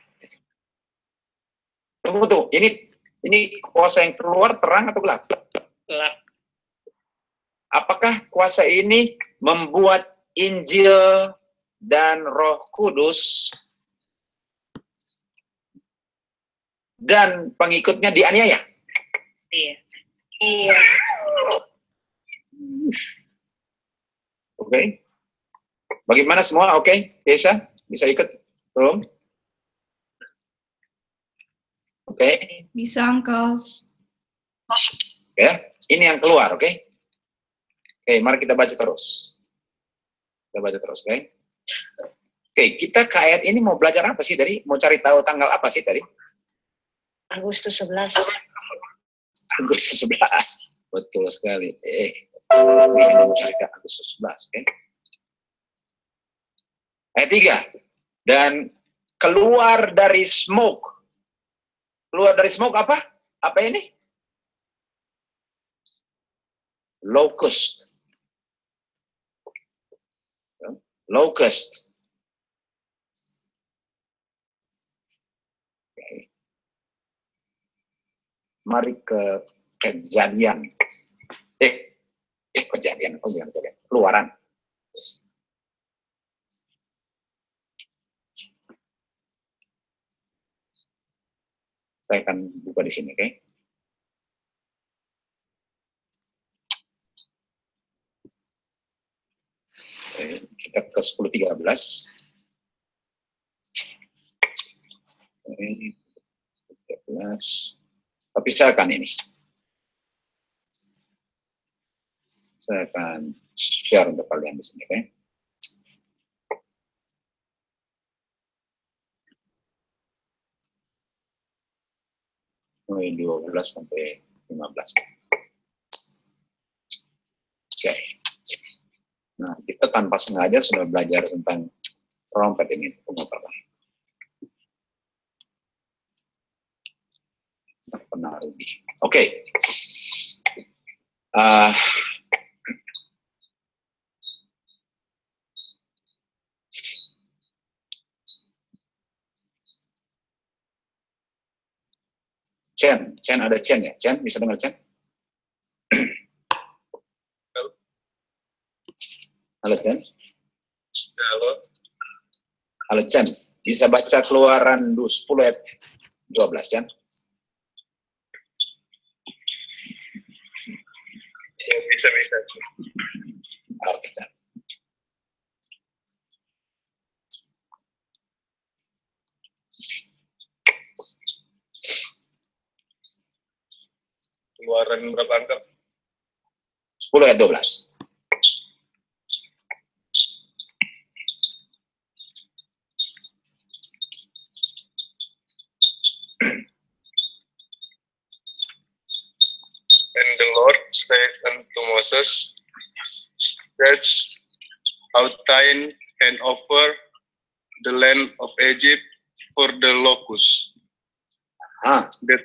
Tunggu tuh, ini ini kuasa yang keluar terang atau gelap? Gelap. Apakah kuasa ini membuat Injil dan Roh Kudus dan pengikutnya dianiaya. Iya. Iya. Oke. Okay. Bagaimana semua? Oke, okay. Yesa, bisa ikut? Belum? Oke. Okay. Bisa, Uncle. Ya, ini yang keluar, oke? Okay? Oke, okay, mari kita baca terus. Kita baca terus, oke? Okay? Oke, okay, kita ke ayat ini mau belajar apa sih tadi? Mau cari tahu tanggal apa sih tadi? Agustus sebelas. Agustus sebelas. Betul sekali. Eh, ini hanya mau cari tahu Agustus sebelas, oke? Okay? Ayat tiga. Dan keluar dari smoke. Keluar dari smoke apa? Apa ini? Locust. Locust. Okay. Mari ke kejadian. Eh, eh kejadian. Oh, jangan kejadian. Keluaran. Saya akan buka di sini, oke? Okay? Kita ke sepuluh tiga belas. tiga belas. Tapi saya akan ini. Saya akan share untuk kalian di sini, oke? Okay? Mulai dua belas sampai lima belas. Oke. Okay. Nah, kita tanpa sengaja sudah belajar tentang trompet ini. Pengaruh. Oke. Okay. Uh, Chen, Chen ada Chen ya? Chen, bisa dengar Chen? Halo Chen. Halo. Halo Chen, bisa baca Keluaran sepuluh ayat dua belas Chen? Ya, bisa, bisa. Oke Chen. Keluaran berapa angka? sepuluh ayat dua belas. And the Lord said unto Moses, stretch out thine hand over the land of Egypt for the locust, Ah. that,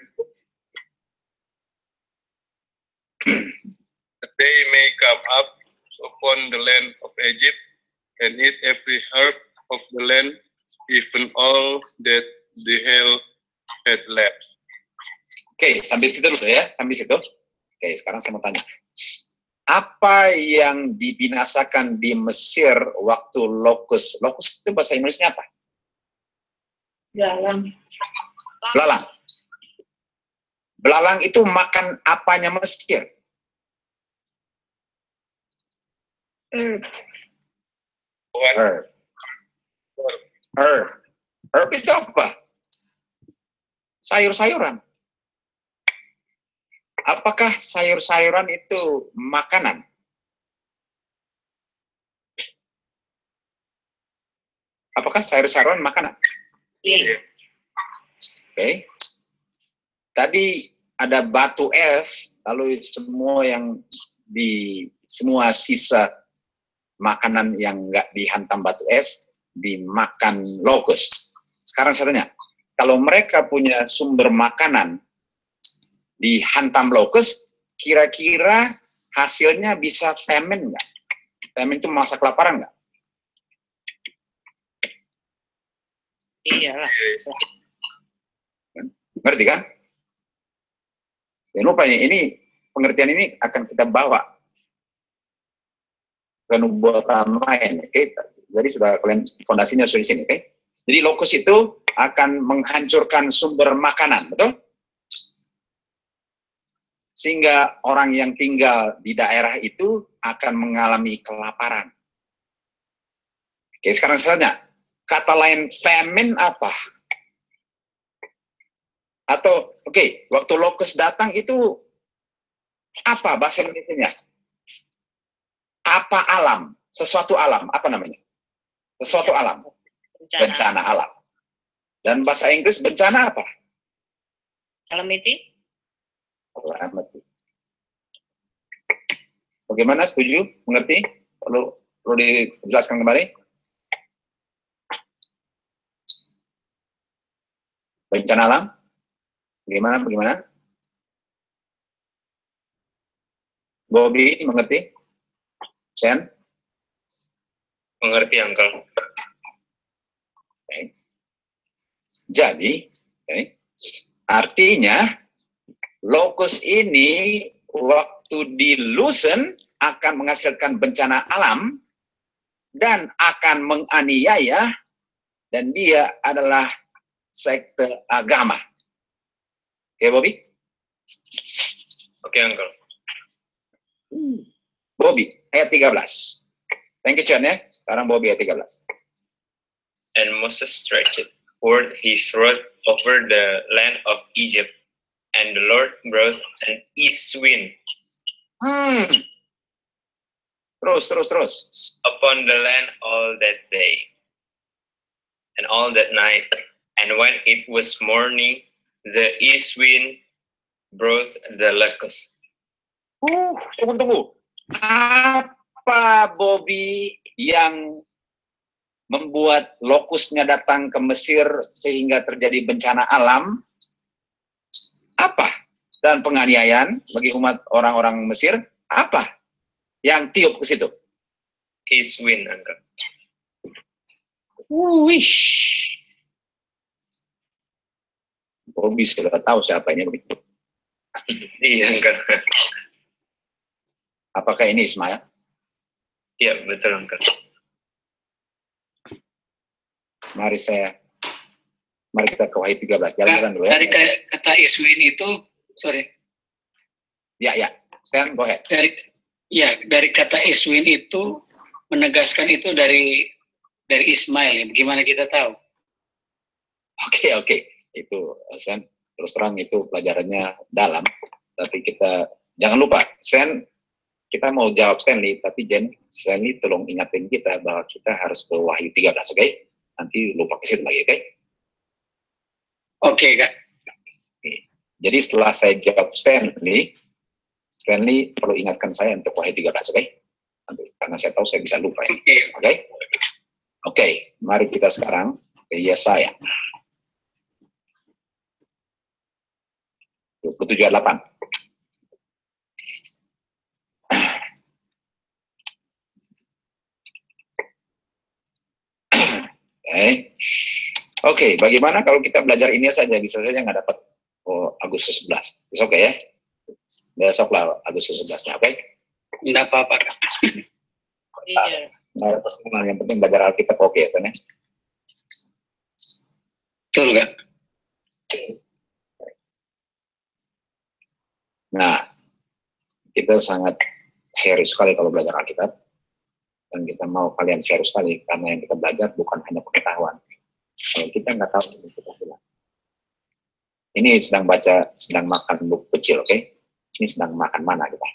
that they may come up upon the land of Egypt and eat every herb of the land, even all that the hail had left. Oke, sampai situ dulu ya, sampai situ. Oke, sekarang saya mau tanya. Apa yang dibinasakan di Mesir waktu lokus? Lokus itu bahasa Indonesia apa? Belalang. Belalang. Belalang itu makan apanya Mesir? Herb. Herb. Herb. Herb itu apa? Sayur-sayuran. Apakah sayur-sayuran itu makanan? Apakah sayur-sayuran makanan? Iya. Oke. Okay. Tadi ada batu es, lalu semua yang di semua sisa makanan yang nggak dihantam batu es dimakan lokus. Sekarang saya tanya, kalau mereka punya sumber makanan dihantam lokus, kira-kira hasilnya bisa famine nggak? Famine itu masa kelaparan nggak? Iya lah. Ngerti kan? Jangan lupa ini, ini pengertian ini akan kita bawa ke nubuatan lain, oke? Okay? Jadi sudah kalian fondasinya sudah di sini, oke? Okay? Jadi lokus itu akan menghancurkan sumber makanan, betul? Sehingga orang yang tinggal di daerah itu akan mengalami kelaparan. Oke, sekarang saja, kata lain famine apa? Atau, oke, okay, waktu locust datang itu apa bahasa Indonesia-nya? Apa alam? Sesuatu alam, apa namanya? Sesuatu alam. Bencana. Bencana alam. Dan bahasa Inggris bencana apa? Calamity. Calamity. Bagaimana, setuju? Mengerti? Perlu, perlu dijelaskan kembali? Bencana alam? Bagaimana? Bagaimana? Bobby, mengerti? Sen? Mengerti, Uncle. Okay. Jadi, okay, artinya locust ini waktu di loosen akan menghasilkan bencana alam dan akan menganiaya, dan dia adalah sekte agama. Oke, okay, Bobby? Oke, okay, Uncle. Bobby, ayat tiga belas. Thank you, Chan, ya. Sekarang Bobby ayat tiga belas. And Moses stretched forth his rod over the land of Egypt, and the Lord brought an east wind Hmm. Terus, terus, terus. upon the land all that day, and all that night. And when it was morning, the east wind brought the locust. Uh, tunggu, tunggu. Apa, Bobby, yang membuat lokusnya datang ke Mesir sehingga terjadi bencana alam? Apa? Dan penganiayaan bagi umat orang-orang Mesir? Apa yang tiup ke situ? East wind, Uncle. Wish. Bobby sudah tahu siapa ini. Iya, Uncle. Apakah ini Ismail? Iya, betul, Uncle. Mari saya, mari kita ke Wahyu tiga belas. Jalan-jalan dulu ya. Dari kata iswin itu, sorry. Ya, ya. Stan, go ahead. Dari ya dari kata iswin itu menegaskan itu dari dari Ismail. Ya. Bagaimana kita tahu? Oke, okay, oke. Okay. Itu, Stan, terus terang itu pelajarannya dalam. Tapi kita, jangan lupa, Stan, kita mau jawab Stanley, tapi Jen, Stanley tolong ingatin kita bahwa kita harus ke Wahyu tiga belas, oke? Okay? Nanti lupa ke situ lagi, oke? Okay? Oke, okay, Kak. Jadi setelah saya jawab Stanley, Stanley perlu ingatkan saya untuk Wahyu tiga belas, oke? Okay? Nanti, karena saya tahu saya bisa lupa ya. Oke. Okay. Oke, okay? Okay, mari kita sekarang ke Yesaya. dua puluh tujuh ayat delapan. Oke, okay. okay, bagaimana kalau kita belajar ini saja, bisa saja nggak dapat oh, Agustus sebelas. Oke okay, ya, besok lah Agustus sebelasnya, oke? Okay? Nggak apa-apa, Kak. Iya. Nggak ada personal, yang penting belajar Alkitab oke okay, ya, Betul, Kak. Nah, kita sangat serius sekali kalau belajar Alkitab. Dan kita mau kalian serius sekali, karena yang kita belajar bukan hanya pengetahuan. Kalau kita nggak tahu, kita bilang. Ini sedang baca, sedang makan buku kecil, oke? Okay? Ini sedang makan mana kita?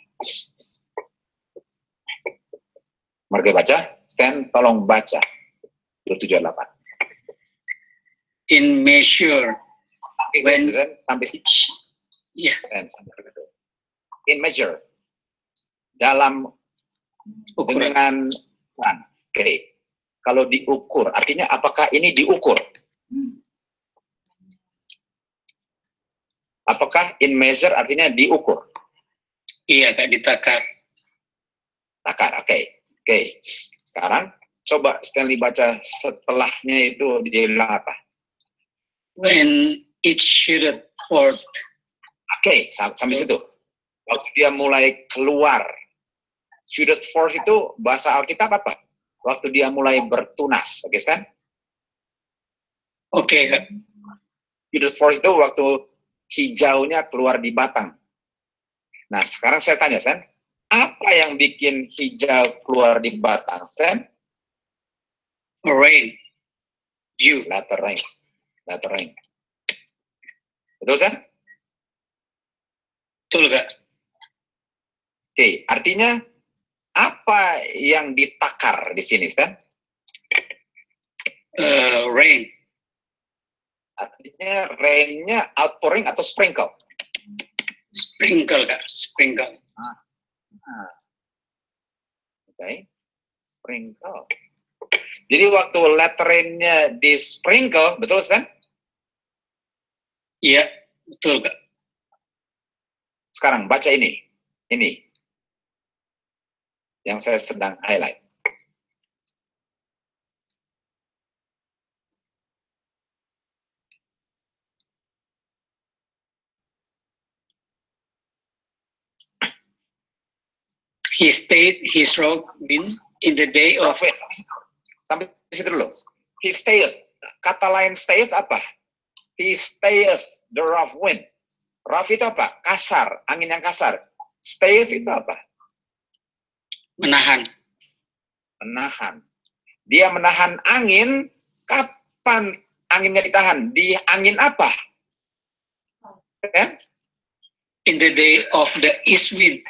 Mari baca. Stan, tolong baca. dua puluh tujuh delapan. In measure. When, sampai sini. Iya. Yeah. In measure. Dalam ukuran. Dengan Oke, okay. Kalau diukur, artinya apakah ini diukur? Apakah in measure artinya diukur? Iya, Kak, ditakar. Takar, oke. Okay. Oke, okay. Sekarang coba Stanley baca setelahnya itu dia bilang apa? When it should forth. Oke, okay. Sampai situ. Waktu dia mulai keluar. Shoot forth itu bahasa Alkitab apa? Waktu dia mulai bertunas, oke okay, Stan? Oke, Kak. Beautiful itu waktu hijaunya keluar di batang. Nah, sekarang saya tanya, Sen, apa yang bikin hijau keluar di batang, Sen? Rain. Dew. Letter rain. Letter rain. Betul, Sen? Betul, Kak. Oke, artinya apa yang ditakar di sini, Sen? Uh, rain. Artinya rain-nya outpouring atau sprinkle? Sprinkle, Kak. Sprinkle. Ah. Ah. Oke, okay. Sprinkle. Jadi waktu letter rain-nya di sprinkle, betul, Sen? Iya, betul, Kak. Sekarang baca ini. Ini. Yang saya sedang highlight. He stayed his rock bin in the day of... Sampai situ dulu. He stays. Kata lain stays apa? He stays the rough wind. Rough itu apa? Kasar. Angin yang kasar. Stays itu apa? Menahan. Menahan. Dia menahan angin. Kapan anginnya ditahan? Di angin apa? Eh? In the day of the east wind.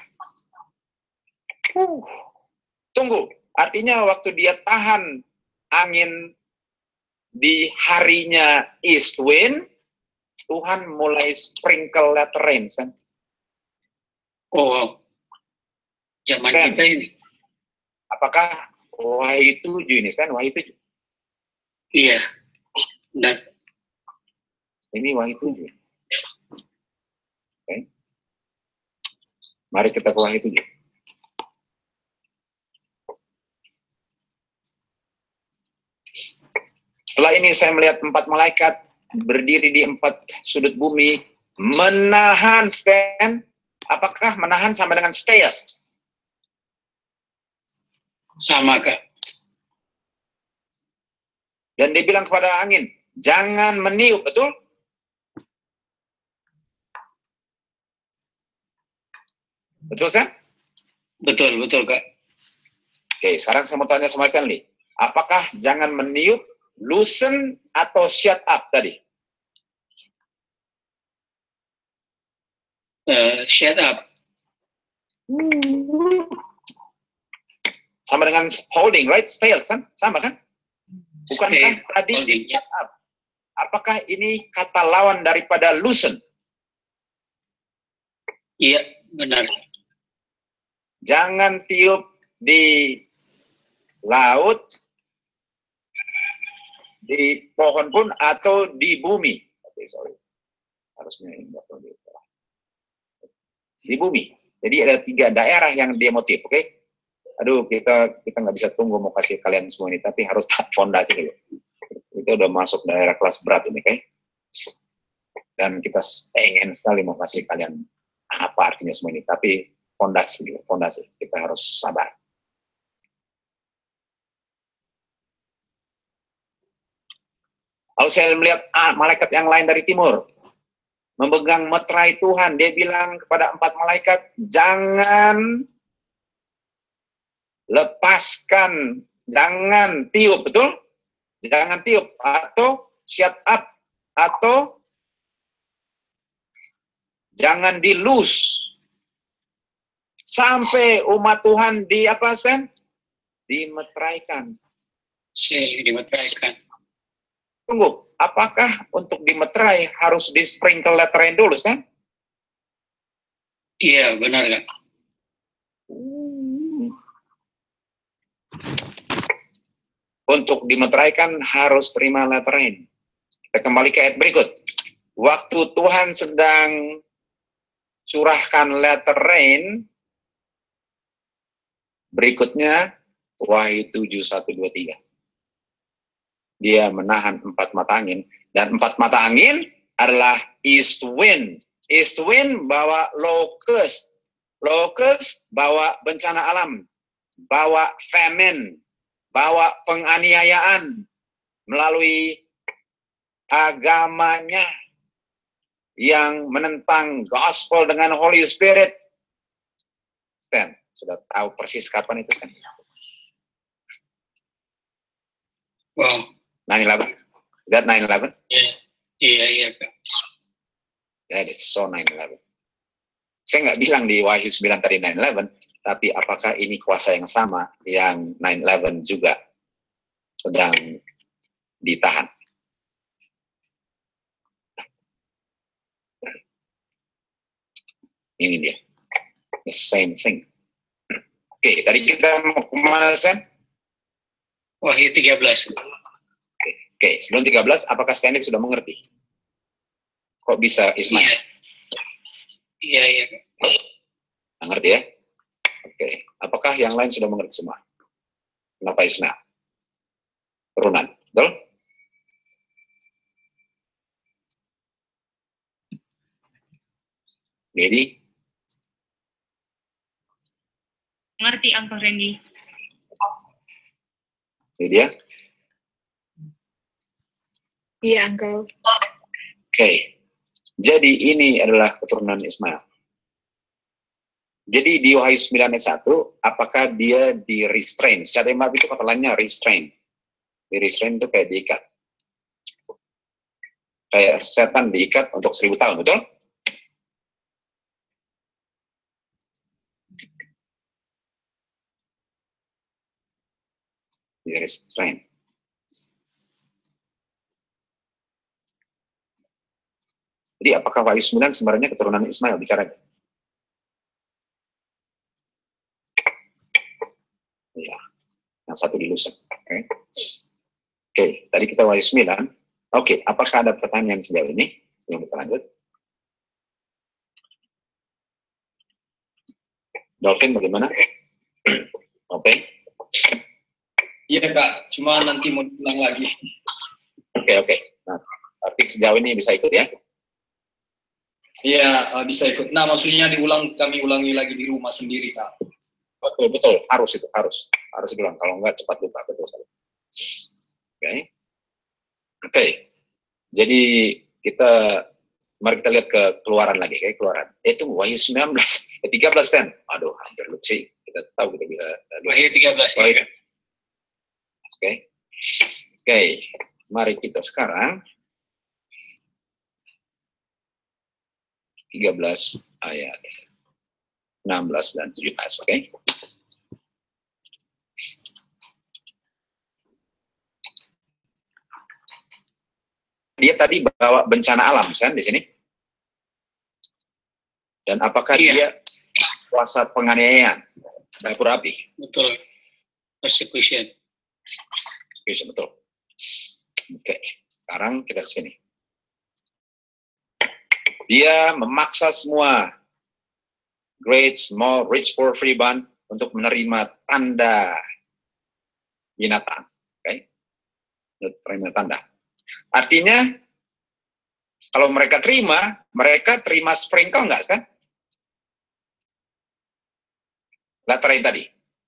Uh, tunggu, artinya waktu dia tahan angin di harinya east wind, Tuhan mulai sprinkle letter rain, Sen. Oh, zaman Sen. kita ini. Apakah Wahyu tujuh ini, Sen? Wahyu tujuh? Iya. Dan ini Wahyu tujuh. Oke. Okay. Mari kita ke Wahyu tujuh. Setelah ini saya melihat empat malaikat berdiri di empat sudut bumi, menahan, stand. Apakah menahan sama dengan stays? Sama, Kak. Dan dia bilang kepada angin, jangan meniup, betul? Betul, kan? Betul, betul, Kak. Oke, sekarang saya mau tanya sama Stanley. Apakah jangan meniup, loosen, atau shut up tadi? Uh, shut up. Sama dengan holding, right? Stay, kan? Sama kan? Bukankah Stay. tadi Holding. shut up? Apakah ini kata lawan daripada loosen? Iya, benar. Jangan tiup di laut, di pohon pun, atau di bumi. Oke, okay, sorry. Harusnya ini nggak perlu di di bumi. Jadi ada tiga daerah yang dia motif, oke? Okay? Aduh, kita kita nggak bisa tunggu mau kasih kalian semua ini, tapi harus tak fondasi dulu. Itu udah masuk daerah kelas berat ini, oke? Okay? Dan kita pengen sekali mau kasih kalian apa artinya semua ini, tapi fondasi dulu, fondasi. Kita harus sabar. Lalu saya melihat ah, malaikat yang lain dari timur memegang meterai Tuhan. Dia bilang kepada empat malaikat, jangan lepaskan, jangan tiup, betul? Jangan tiup, atau shut up, atau jangan dilus. Sampai umat Tuhan di apa, Sen? Dimeteraikan. Saya dimeteraikan. Tunggu, apakah untuk dimeterai harus di sprinkle letter rain dulu, kan? Iya, benar, Kak. Untuk dimeteraikan harus terima letter rain. Kita kembali ke ayat berikut. Waktu Tuhan sedang curahkan letter rain, berikutnya Wahyu tujuh, satu, dua, tiga. Dia menahan empat mata angin, dan empat mata angin adalah east wind. East wind bawa locust, locust bawa bencana alam, bawa famine, bawa penganiayaan melalui agamanya yang menentang gospel dengan Holy Spirit. Stan, sudah tahu persis kapan itu, Stan? Wow. nine eleven. Is that nine eleven? Iya, iya, iya, Kak. That is so nine eleven. Saya nggak bilang di Wahyu sembilan tadi nine eleven, tapi apakah ini kuasa yang sama yang nine eleven juga sedang ditahan? Ini dia. The same thing. Oke, okay, tadi kita mau kemana, Stan? Wahyu tiga belas. Oke, okay, sebelum tiga belas, apakah Stanley sudah mengerti? Kok bisa Ismail? Iya, iya, iya. Nggak ngerti ya? Oke, okay. Apakah yang lain sudah mengerti semua? Kenapa Ismail? Turunan, betul? Jadi? Ngerti, Uncle Randy. Ini dia? Iya, Uncle. Oke, okay. Jadi ini adalah keturunan Ismail. Jadi di Wahyu sembilan ayat satu, apakah dia di restrain? Secara imam itu kata lainnya restrain. Di restrain itu kayak diikat. Kayak setan diikat untuk seribu tahun, betul? Di restrain. Jadi apakah Wahyu sembilan sebenarnya keturunan Ismail bicaranya? Ya, yang satu di Lusa. Oke, okay. Okay, tadi kita Wahyu sembilan. Oke, okay, apakah ada pertanyaan sejauh ini? Belum kita lanjut. Dolphin bagaimana? Oke. Okay. Iya Kak, cuma nanti mau ulang lagi. Oke, okay, oke. Okay. Nah, tapi sejauh ini bisa ikut ya? Iya, uh, bisa ikut. Nah, maksudnya diulang, kami ulangi lagi di rumah sendiri, Kak. Betul, betul. Harus itu, harus. Harus diulang. Kalau enggak, cepat lupa. Betul sekali. Oke. Okay. Oke. Okay. Jadi, kita, mari kita lihat ke keluaran lagi. Okay? Keluaran. Itu Wahyu sembilan belas. tiga belas kan? Aduh, hampir lupa sih. Kita tahu kita bisa. Wahyu tiga belas. Oke. Oke. Oke. Mari kita sekarang. tiga belas ayat enam belas dan tujuh belas, oke? Okay? Dia tadi bawa bencana alam, kan, di sini? Dan apakah iya. dia kuasa penganiayaan, dapur api? Betul. Persecution. Persecution, betul. Oke, okay. Sekarang kita ke sini. Dia memaksa semua great, small, rich, poor, free band untuk menerima tanda binatang. Oke, okay? Menerima tanda. Artinya, kalau mereka terima, mereka terima sprinkle nggak, kan? Lateran tadi.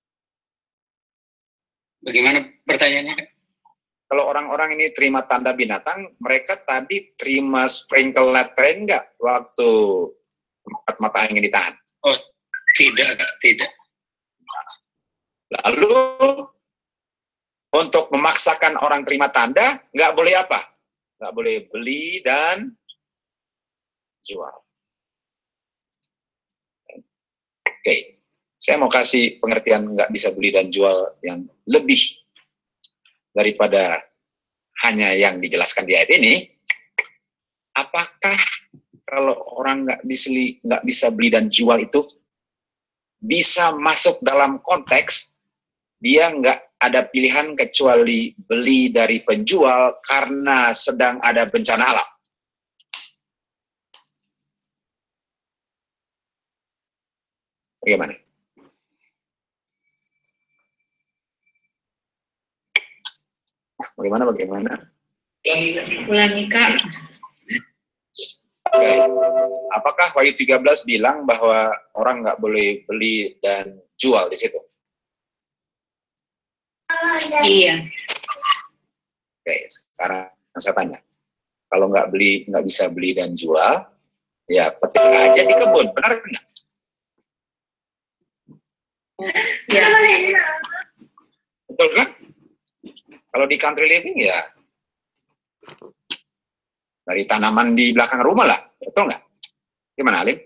Bagaimana pertanyaannya? Kalau orang-orang ini terima tanda binatang, mereka tadi terima sprinkle lateran nggak waktu empat mata angin ditahan? Oh, tidak, Kak, tidak. Lalu, untuk memaksakan orang terima tanda, nggak boleh apa? Nggak boleh beli dan jual. Oke, okay. Saya mau kasih pengertian nggak bisa beli dan jual yang lebih daripada hanya yang dijelaskan di ayat ini. Apakah kalau orang nggak bisa nggak bisa beli dan jual itu bisa masuk dalam konteks dia nggak ada pilihan kecuali beli dari penjual karena sedang ada bencana alam? Bagaimana? Bagaimana, bagaimana? Ulangi, Kak. Oke. Apakah Wahyu tiga belas bilang bahwa orang nggak boleh beli dan jual di situ? Iya. Oke, sekarang saya tanya. Kalau nggak beli, nggak bisa beli dan jual, ya petik aja di kebun, benar nggak? Ya. Betul kan? Kalau di country living ya dari tanaman di belakang rumah lah, betul nggak? Gimana, Alim?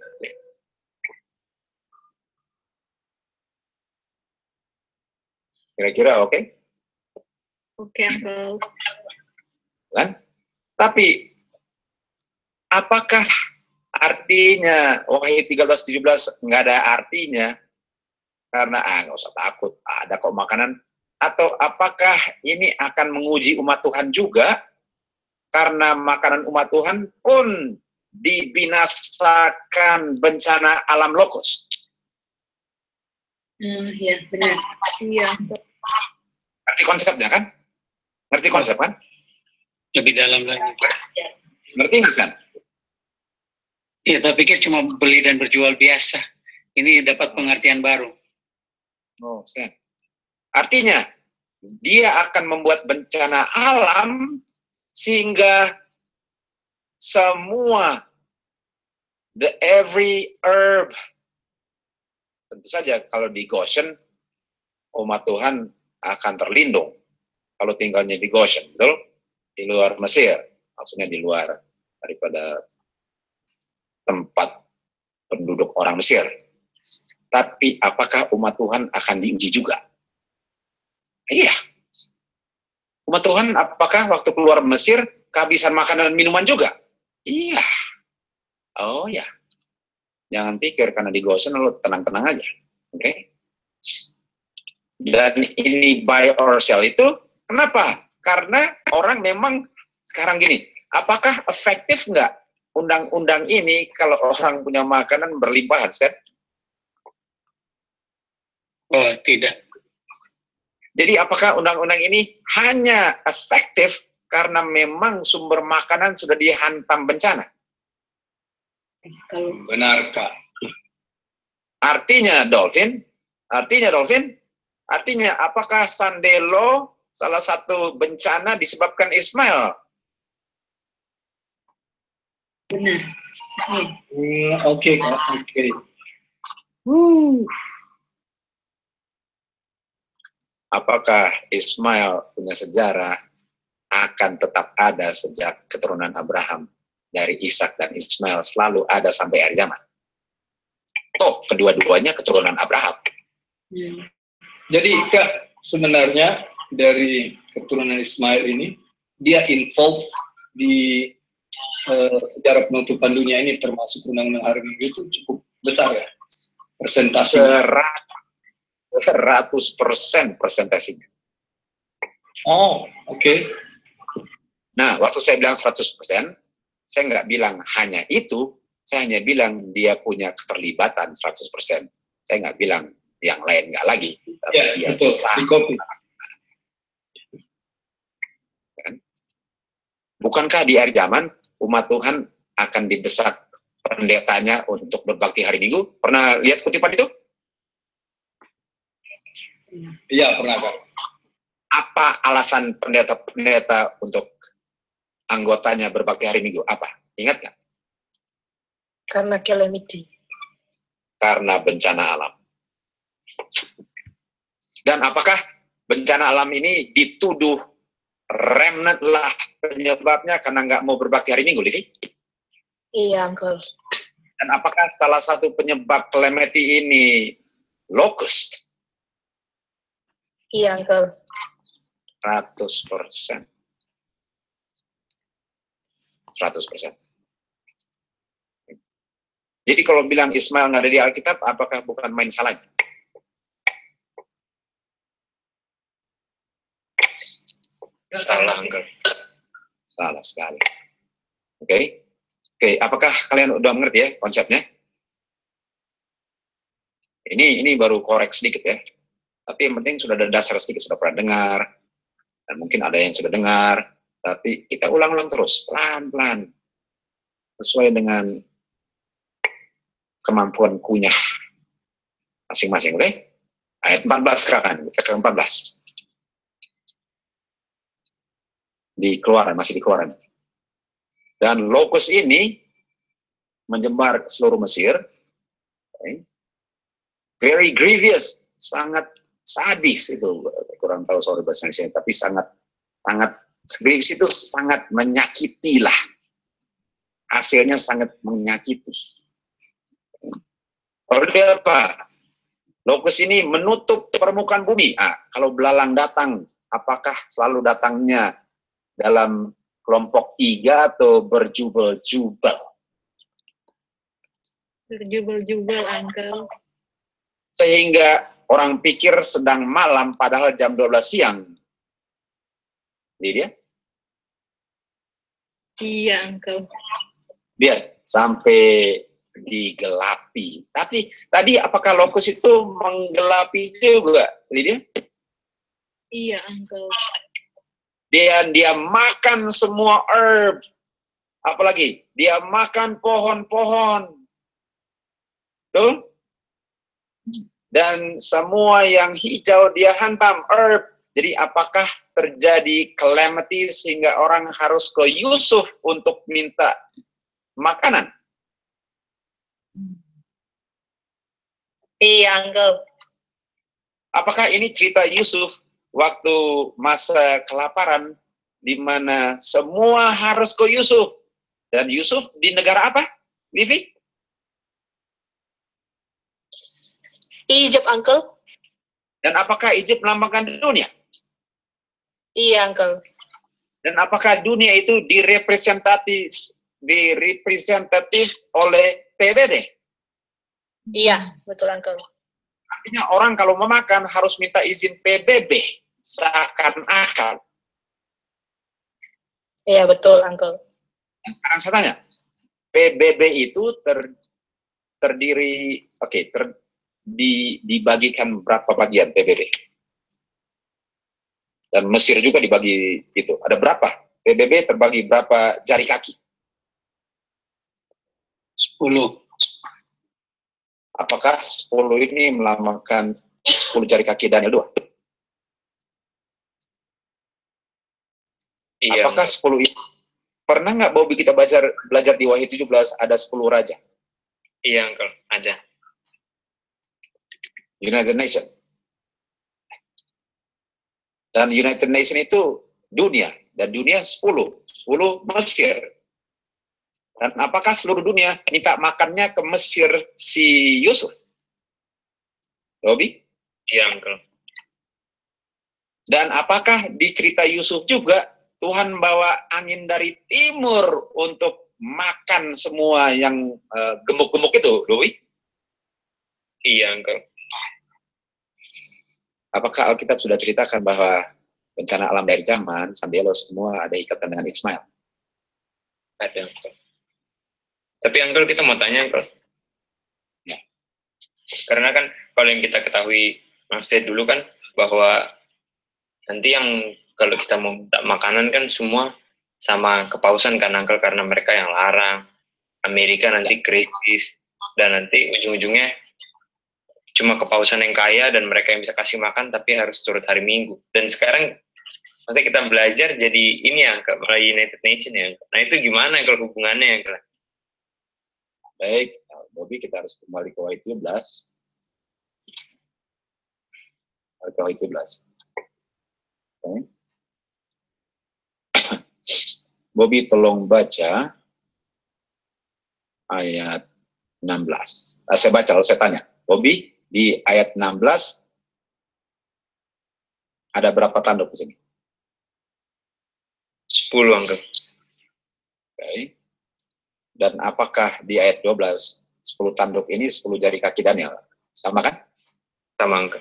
Kira-kira oke? Okay? Oke, okay, Uncle. Kan? Tapi apakah artinya Wahyu tiga belas tujuh belas nggak ada artinya? Karena ah nggak usah takut, ada kok makanan. Atau apakah ini akan menguji umat Tuhan juga? Karena makanan umat Tuhan pun dibinasakan bencana alam lokus. Hmm, ya benar. Iya. Ngerti konsepnya kan? Ngerti konsep kan? Lebih dalam lagi. Ngerti nggak kan? Iya, tapi pikir cuma beli dan berjual biasa. Ini dapat pengertian baru. Oh, Sen. Artinya, dia akan membuat bencana alam sehingga semua, the every herb, tentu saja kalau di Goshen, umat Tuhan akan terlindung. Kalau tinggalnya di Goshen, betul? Di luar Mesir, maksudnya di luar daripada tempat penduduk orang Mesir. Tapi apakah umat Tuhan akan diuji juga? Iya. Umat Tuhan apakah waktu keluar Mesir kehabisan makanan dan minuman juga? Iya. Oh ya. Jangan pikir karena di Goshen lu tenang-tenang aja. Oke. Okay? Dan ini buy or sell itu kenapa? Karena orang memang sekarang gini, apakah efektif nggak undang-undang ini kalau orang punya makanan berlimpahan, Seth? Oh, tidak. Jadi apakah undang-undang ini hanya efektif karena memang sumber makanan sudah dihantam bencana? Benarkah? Artinya, Dolphin, artinya Dolphin, artinya apakah Sandelo salah satu bencana disebabkan Ismail? Benar. Hmm, Oke, Kak. Oke. Uh. Apakah Ismail punya sejarah akan tetap ada sejak keturunan Abraham dari Ishak dan Ismail selalu ada sampai akhir zaman? Toh, kedua-duanya keturunan Abraham. Hmm. Jadi, Kak, sebenarnya dari keturunan Ismail ini, dia involve di uh, sejarah penutupan dunia ini, termasuk undang-undang hari Minggu itu cukup besar ya, persentase. seratus persen presentasinya. Oh, oke. Okay. Nah, waktu saya bilang seratus persen, saya nggak bilang hanya itu, saya hanya bilang dia punya keterlibatan seratus persen. Saya nggak bilang yang lain nggak lagi. Tapi Ya, dia betul. sah. Bukankah di akhir zaman, umat Tuhan akan didesak pendetanya untuk berbakti hari Minggu? Pernah lihat kutipan itu? Iya, pernah, Kak. Apa alasan pendeta-pendeta untuk anggotanya berbakti hari Minggu? Apa? Ingat nggak? Karena calamity. Karena bencana alam. Dan apakah bencana alam ini dituduh remnant lah penyebabnya karena nggak mau berbakti hari Minggu, Livi? Iya, Uncle. Dan apakah salah satu penyebab calamity ini locust? Iya, Uncle. seratus persen. seratus persen. Jadi kalau bilang Ismail nggak ada di Alkitab, apakah bukan main salahnya? Salah, enggak. Salah sekali. Oke. Okay. Oke, okay. Apakah kalian udah mengerti ya konsepnya? Ini ini baru korek sedikit ya. Tapi yang penting sudah ada dasar sedikit, sudah pernah dengar. Dan mungkin ada yang sudah dengar. Tapi kita ulang-ulang terus, pelan-pelan. Sesuai dengan kemampuan kunyah masing-masing, oke? Okay? Ayat empat belas sekarang, kita ke empat belas. Di Keluaran, masih di Keluaran. Dan lokus ini menjembar seluruh Mesir. Okay. Very grievous, sangat sadis itu. Saya kurang tahu sorry bahasa Indonesia, tapi sangat sangat grievous itu sangat menyakiti lah. Hasilnya sangat menyakiti. Oleh apa? Lokus ini menutup permukaan bumi. Ah, kalau belalang datang, apakah selalu datangnya dalam kelompok tiga atau berjubel-jubel? Berjubel-jubel, Uncle. Sehingga orang pikir sedang malam, padahal jam dua belas siang. Ini dia? Iya, Uncle. Biar sampai digelapi. Tapi tadi apakah lokus itu menggelapi juga, Lydia? Iya, Uncle. Dia dia makan semua herb. Apalagi dia makan pohon-pohon. Tuh. Dan semua yang hijau dia hantam herb. Jadi apakah terjadi calamity sehingga orang harus ke Yusuf untuk minta makanan? Iya, Uncle. Apakah ini cerita Yusuf waktu masa kelaparan di mana semua harus ke Yusuf? Dan Yusuf di negara apa, Livi? Egypt, Uncle. Dan apakah Egypt melambangkan dunia? Iya, Uncle. Dan apakah dunia itu direpresentatif direpresentatif oleh P B B? Iya, betul, Uncle. Artinya orang kalau mau makan harus minta izin P B B. Seakan-akan. Iya, betul, Uncle. Sekarang saya tanya, P B B itu ter, terdiri, oke, okay, ter, di, dibagikan berapa bagian P B B? Dan Mesir juga dibagi itu. Ada berapa? P B B terbagi berapa jari kaki? Sepuluh. Apakah sepuluh ini melambangkan sepuluh jari kaki Daniel dua? Iya. Apakah sepuluh ini? Pernah nggak Bobby kita belajar, belajar di Wahyu tujuh belas ada sepuluh raja? Iya, Uncle. Ada. United Nation. Dan United Nation itu dunia. Dan dunia sepuluh. sepuluh Mesir. Dan apakah seluruh dunia minta makannya ke Mesir si Yusuf? Bobby? Iya, Uncle. Dan apakah di cerita Yusuf juga Tuhan bawa angin dari timur untuk makan semua yang uh, gemuk-gemuk itu, Bobby? Iya, Uncle. Apakah Alkitab sudah ceritakan bahwa bencana alam dari zaman, Sandielo semua ada ikatan dengan Ismail? Ada, Uncle. Tapi Uncle, kita mau tanya, Uncle. Ya. Karena kan kalau yang kita ketahui maksudnya dulu kan bahwa nanti yang kalau kita mau minta makanan kan semua sama kepausan kan, Uncle, karena mereka yang larang. Amerika nanti krisis dan nanti ujung-ujungnya cuma kepausan yang kaya dan mereka yang bisa kasih makan tapi harus turut hari Minggu. Dan sekarang masa kita belajar jadi ini ya, malah United Nation ya. Nah itu gimana kalau hubungannya ya? Baik, Bobby kita harus kembali ke Wahyu tujuh belas. Ke Wahyu tujuh belas. Okay. Bobby tolong baca ayat enam belas. Nah, saya baca, lalu saya tanya. Bobby, di ayat enam belas ada berapa tanduk di sini? sepuluh, Uncle. Oke. Okay. Dan apakah di ayat dua belas, sepuluh tanduk ini sepuluh jari kaki Daniel? Sama kan? Sama, Uncle.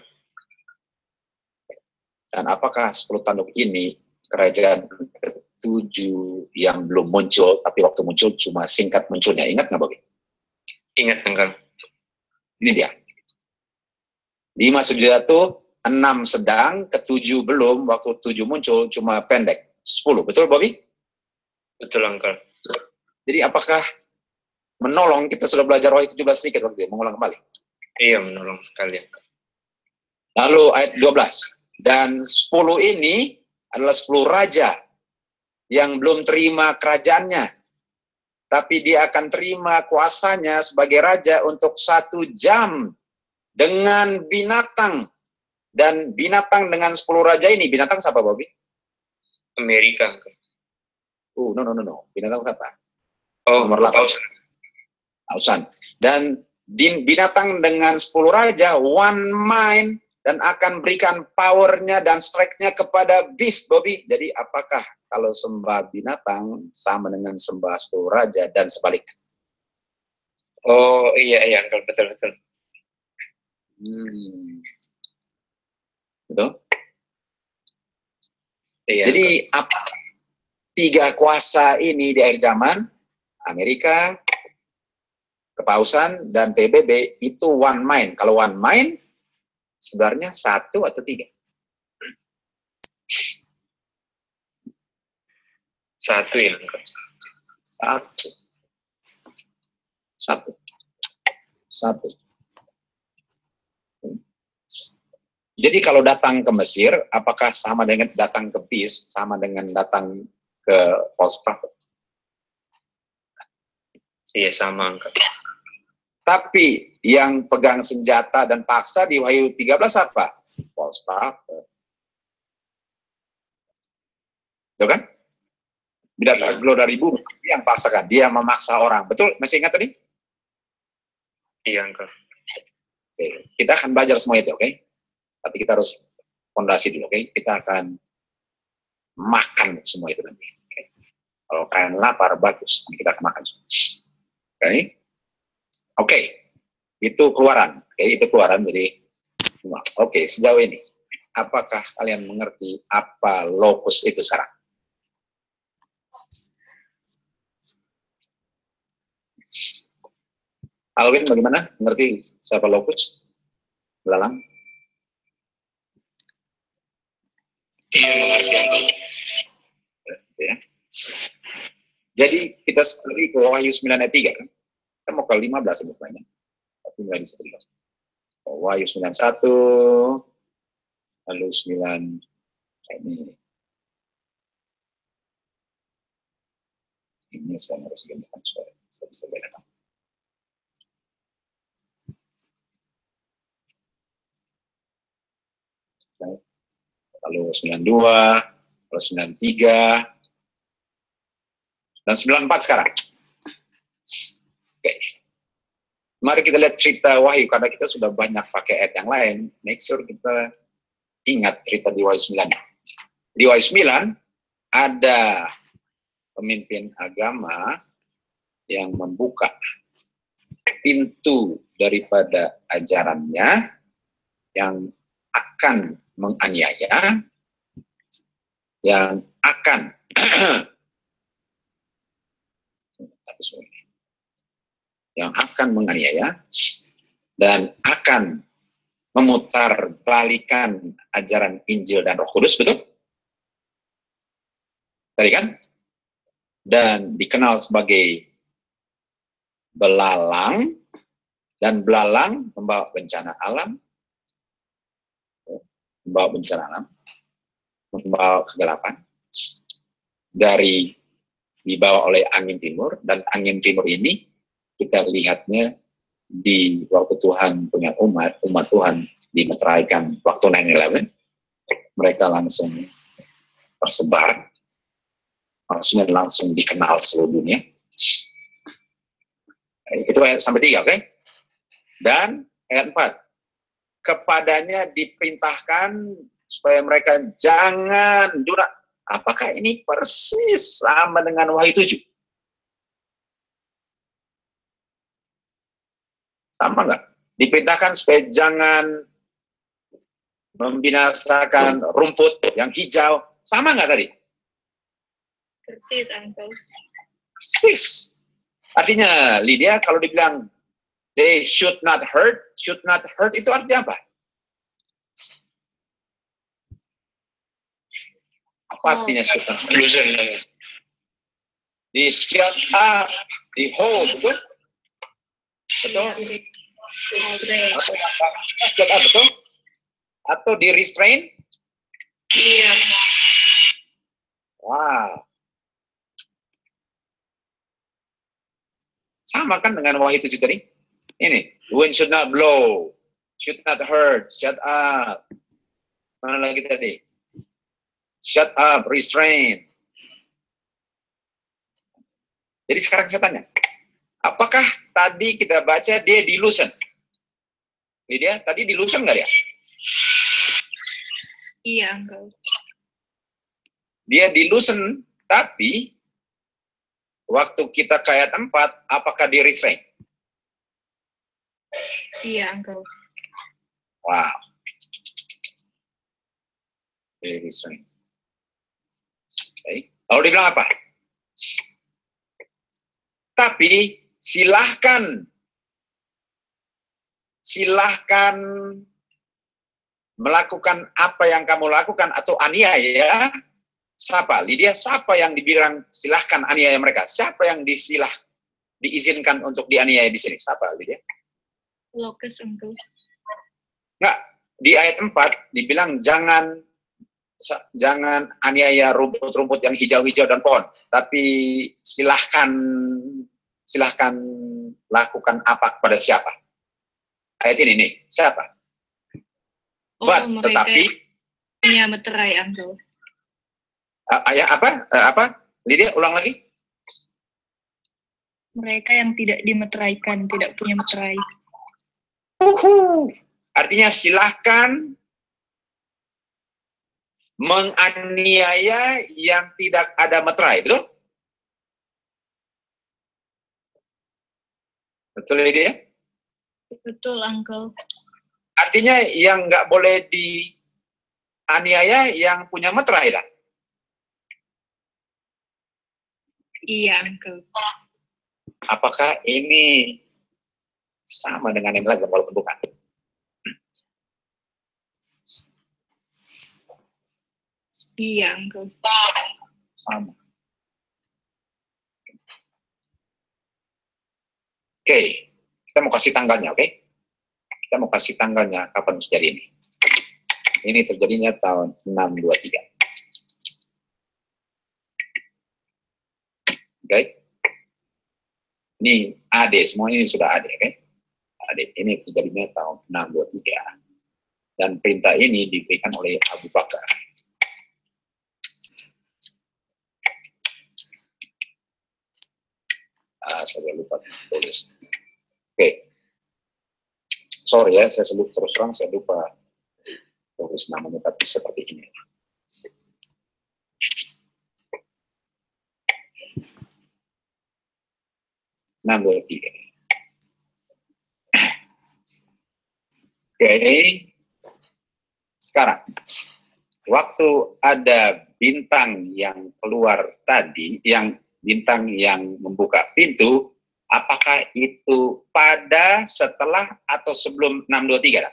Dan apakah sepuluh tanduk ini kerajaan ketujuh yang belum muncul, tapi waktu muncul cuma singkat munculnya? Ingat nggak, Bobby? Ingat, Uncle. Ini dia. Lima sudah jatuh, enam sedang, ketujuh belum, waktu tujuh muncul cuma pendek. Sepuluh, betul, Bobby? Betul, Uncle. Jadi apakah menolong, kita sudah belajar Wahyu tujuh belas sedikit waktu itu, mengulang kembali. Iya, menolong sekali, Uncle. Lalu ayat dua belas. Dan sepuluh ini adalah sepuluh raja yang belum terima kerajaannya. tapi dia akan terima kuasanya sebagai raja untuk satu jam dengan binatang. Dan binatang dengan sepuluh raja ini, binatang siapa, Bobby? Amerika. Oh, no, no, no, no. Binatang siapa? Oh, nomor delapan. Pausan. Pausan. Dan binatang dengan sepuluh raja, one mind, dan akan berikan powernya dan strike-nya kepada beast, Bobby. Jadi apakah kalau sembah binatang sama dengan sembah sepuluh raja dan sebaliknya? Oh, iya, iya, Uncle. Betul, betul. Hmm. Betul? Iya, jadi Uncle. apa tiga kuasa ini di akhir zaman, Amerika, Kepausan, dan P B B itu one mind. Kalau one mind, sebenarnya satu atau tiga? Satu ya, Uncle. Satu. Satu. Satu. Jadi kalau datang ke Mesir, apakah sama dengan datang ke Beast, sama dengan datang ke false prophet? Iya, sama, Uncle. Tapi yang pegang senjata dan paksa di Wahyu tiga belas apa? False prophet. Betul kan? Bidadari keluar dari bumi, dia yang paksakan, dia memaksa orang. Betul? Masih ingat tadi? Iya, Uncle. Oke. Kita akan belajar semua itu, oke? Okay? Tapi kita harus fondasi dulu, oke? Okay? Kita akan makan semua itu nanti. Okay? Kalau kalian lapar, bagus. Kita akan makan semua. Oke? Okay? Oke. Okay. Itu keluaran. Oke, okay? Itu keluaran. Jadi, oke, okay, sejauh ini, apakah kalian mengerti apa lokus itu sekarang? Alwin, bagaimana? Mengerti siapa lokus? Belalang? Iya, mengerti, Uncle. Ya. Jadi kita sekali ke Wahyu sembilan ayat tiga kan? Kita mau ke lima belas ini sebenarnya. Tapi mulai di sebelas. Wahyu sembilan satu, lalu sembilan ini. Ini saya harus gantikan supaya saya bisa bedakan. Lalu sembilan dua, lalu sembilan tiga, dan sembilan empat sekarang. Oke. Mari kita lihat cerita Wahyu, karena kita sudah banyak pakai ayat yang lain. Make sure kita ingat cerita di Wahyu sembilan. Di Wahyu sembilan, ada pemimpin agama yang membuka pintu daripada ajarannya yang akan menganiaya, yang akan yang akan menganiaya dan akan memutar balikan ajaran Injil dan Roh Kudus, betul? Tadi kan? Dan dikenal sebagai belalang, dan belalang membawa bencana alam, membawa bencana alam, membawa kegelapan, dari dibawa oleh angin timur, dan angin timur ini kita lihatnya di waktu Tuhan punya umat, umat Tuhan dimeteraikan waktu nine eleven, mereka langsung tersebar, maksudnya langsung dikenal seluruh dunia. Itu ayat sampai tiga, oke? Okay? Dan ayat empat, kepadanya diperintahkan supaya mereka jangan durhaka. Apakah ini persis sama dengan Wahyu tujuh? Sama nggak? Diperintahkan supaya jangan membinasakan rumput yang hijau. Sama nggak tadi? Persis, Uncle. Persis. Artinya, Lydia, kalau dibilang they should not hurt, should not hurt itu artinya apa? Apa artinya should not hurt? Loosen. Di shut up, di hold, betul? Betul? Shut up, betul? Atau di restrain? Iya. Wow. Sama kan dengan Wahyu tujuh tadi? Ini, wind should not blow, should not hurt, shut up. Mana lagi tadi? Shut up, restrain. Jadi sekarang saya tanya, apakah tadi kita baca dia delusion? Dia tadi delusion nggak ya? Iya, Uncle. Dia delusion, tapi waktu kita ke ayat empat, apakah dia restrain? Iya, Uncle. Wow. Dia restrain. Okay. Lalu dia bilang apa? Tapi silahkan, silahkan melakukan apa yang kamu lakukan atau aniaya. Siapa? Lydia, siapa yang dibilang silahkan aniaya mereka? Siapa yang disilah, diizinkan untuk dianiaya di sini? Siapa, Lydia? Locust, Uncle. Enggak, di ayat empat dibilang jangan jangan aniaya rumput-rumput yang hijau-hijau dan pohon, tapi silahkan silahkan lakukan apa kepada siapa? Ayat ini nih, siapa? Oh, But, mereka tetapi punya meterai, Uncle. Uh, ayah apa? Uh, apa? Lydia, ulang lagi. Mereka yang tidak dimeteraikan, tidak punya meterai. Uhuh. Artinya silahkan menganiaya yang tidak ada meterai, betul? Betul, Lydia? Betul, Uncle. Artinya yang nggak boleh dianiaya yang punya meterai lah. Iya, Uncle. Apakah ini sama dengan yang lain walaupun bukan? Iya, Uncle. Sama. Oke, kita mau kasih tanggalnya, oke? Kita mau kasih tanggalnya kapan terjadi ini. Ini terjadinya tahun enam dua tiga. Oke? Ini A D, semua ini sudah A D, oke? A D, ini terjadinya tahun enam dua tiga. Dan perintah ini diberikan oleh Abu Bakar. Ah, saya lupa tulis. Oke. Okay. Sorry ya, saya sebut terus terang, saya lupa tulis namanya, tapi seperti ini. enam dua tiga. Oke. Okay. Sekarang, waktu ada bintang yang keluar tadi, yang bintang yang membuka pintu, apakah itu pada, setelah, atau sebelum enam dua tiga?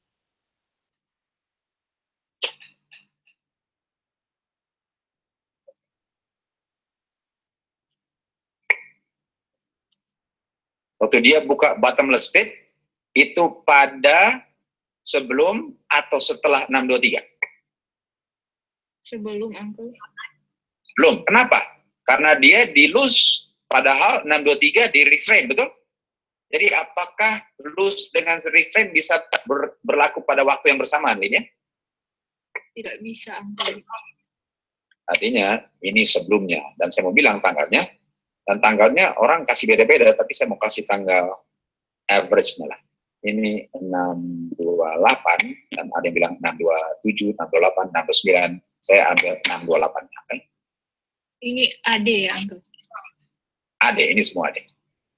Waktu dia buka bottomless pit, itu pada, sebelum, atau setelah enam dua tiga? Sebelum, Uncle. Belum. Kenapa? Karena dia dilus, padahal enam dua tiga di restrain, betul? Jadi apakah lus dengan restrain bisa ber, berlaku pada waktu yang bersamaan ini? Tidak bisa, Uncle. Artinya ini sebelumnya, dan saya mau bilang tanggalnya, dan tanggalnya orang kasih beda-beda, tapi saya mau kasih tanggal average malah. Ini enam dua delapan, dan ada yang bilang enam dua tujuh, enam dua delapan, enam dua sembilan, saya ambil enam dua delapan. Okay? Ini A D ya, Uncle? A D, ini semua A D.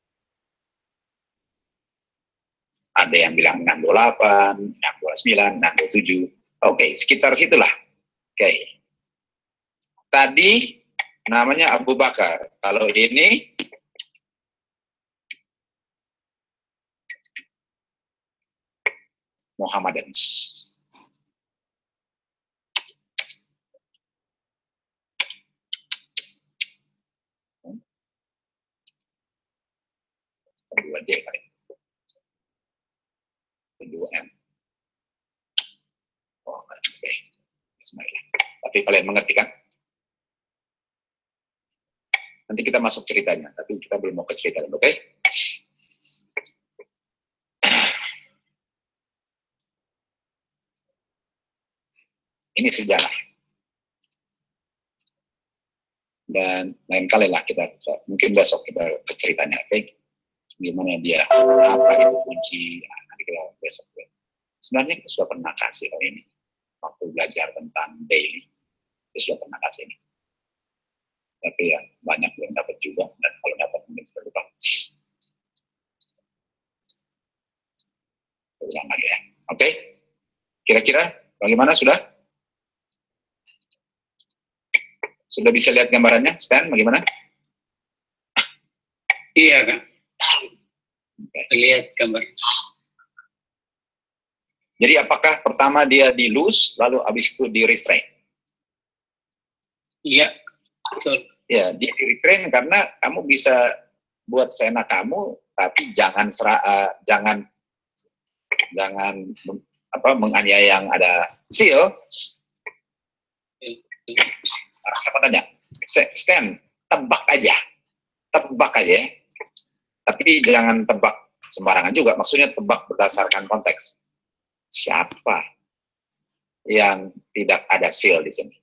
Ada yang bilang enam dua delapan, enam dua sembilan, enam dua tujuh. Oke, okay, sekitar situlah. Oke. Okay. Tadi namanya Abu Bakar. Kalau ini Muhammadans. Kedua D kali. Kedua M. Oh, oke. Okay. Bismillah. Tapi kalian mengerti kan? Nanti kita masuk ceritanya, tapi kita belum mau ke cerita, oke? Okay? Ini sejarah. Dan lain kali lah kita, mungkin besok kita ke ceritanya, oke? Okay? Gimana dia, apa itu kunci, nah, nanti kita besok. Okay? Sebenarnya kita sudah pernah kasih kali ini, waktu belajar tentang daily, kita sudah pernah kasih ini. Tapi ya banyak yang dapat juga, dan kalau dapat mungkin seperti apa. Ulang lagi ya, oke? Okay? Kira-kira bagaimana sudah? Sudah bisa lihat gambarannya, Stan? Bagaimana? Iya, Kak. Okay. Lihat gambar. Jadi apakah pertama dia di loose, lalu habis itu di restrain? Iya, betul. Ya, dia di restrain karena kamu bisa buat seenak kamu, tapi jangan sera, uh, jangan jangan apa menganiaya yang ada seal. Sekarang saya tanya, Stan, tebak aja, tebak aja, tapi jangan tebak sembarangan juga. Maksudnya tebak berdasarkan konteks. Siapa yang tidak ada seal di sini?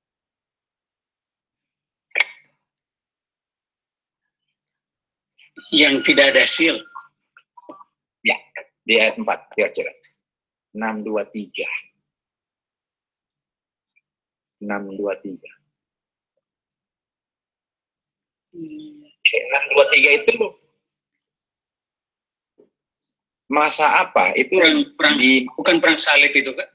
Yang tidak ada seal. Ya, di ayat empat, kira-kira. enam, dua, tiga. enam, dua, tiga. enam, dua, tiga itu masa apa? Itu perang, perang, di, bukan perang salib itu, Kak?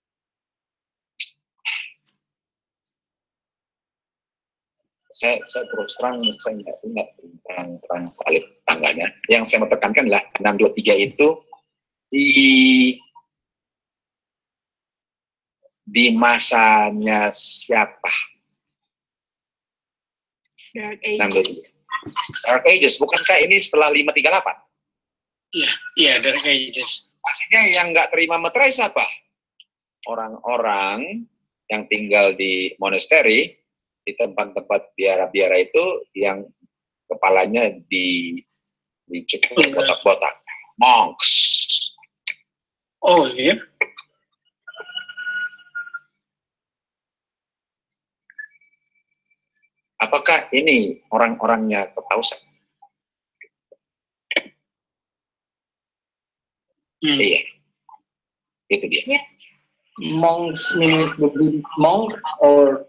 Saya, saya terus terang, saya nggak ingat perang, perang salib tanggalnya. Yang saya mau tekankan adalah enam, dua, tiga itu di di masanya siapa? Dark enam, dua, tiga. Ages. Dark Ages, bukankah ini setelah lima tiga delapan? Iya, iya, Dark Ages. Akhirnya yang nggak terima meterai siapa? Orang-orang yang tinggal di monasteri, di tempat-tempat biara-biara itu, yang kepalanya di dicukur botak-botak. Monks. Oh, iya. Apakah ini orang-orangnya kepausan? Hmm. Iya, itu dia. Yeah. Monks means the good monk or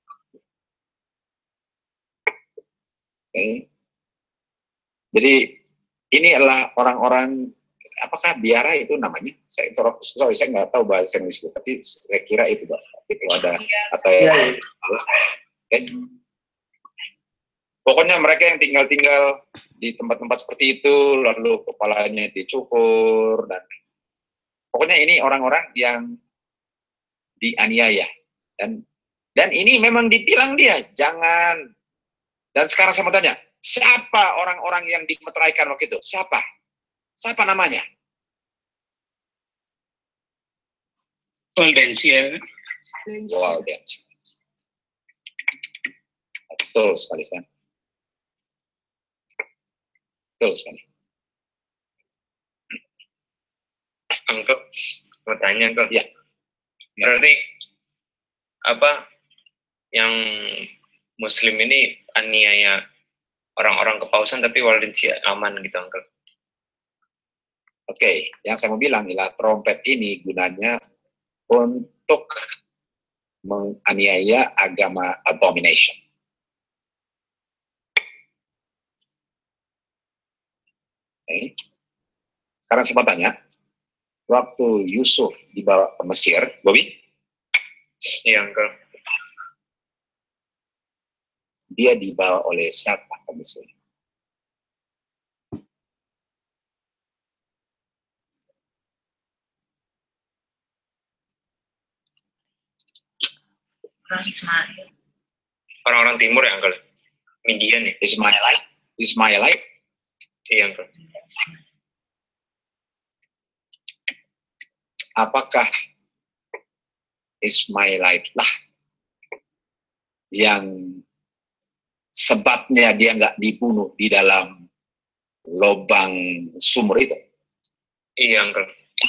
Okay. Jadi ini adalah orang-orang, apakah biara itu namanya? Saya sorry, saya nggak tahu bahasa Inggris itu, tapi saya kira itu, Pak. Tapi kalau ada atau ya, ya, salah, okay. Pokoknya mereka yang tinggal-tinggal di tempat-tempat seperti itu, lalu kepalanya dicukur, dan pokoknya ini orang-orang yang dianiaya. Dan dan ini memang dibilang dia, jangan. Dan sekarang saya mau tanya, siapa orang-orang yang dimeteraikan waktu itu? Siapa? Siapa namanya? Waldensia. Waldensia. Betul sekali, Stan. Betul sekali. Angkel, mau tanya, Angkel. Ya. Berarti apa yang Muslim ini aniaya orang-orang kepausan, tapi Waldensia aman gitu, Angkel? Oke, yang saya mau bilang adalah trompet ini gunanya untuk menganiaya agama abomination. Oke. Sekarang saya mau tanya, waktu Yusuf dibawa ke Mesir, Bobby? Iya, Angkel. Dia dibawa oleh siapa ke Mesir? Orang Ismail. Orang-orang timur ya, Angkel? Midian ya? Ismailite? Ismailite? Iya, Angkel. Apakah Ismailite lah yang sebabnya dia nggak dibunuh di dalam lubang sumur itu? Iya, Uncle.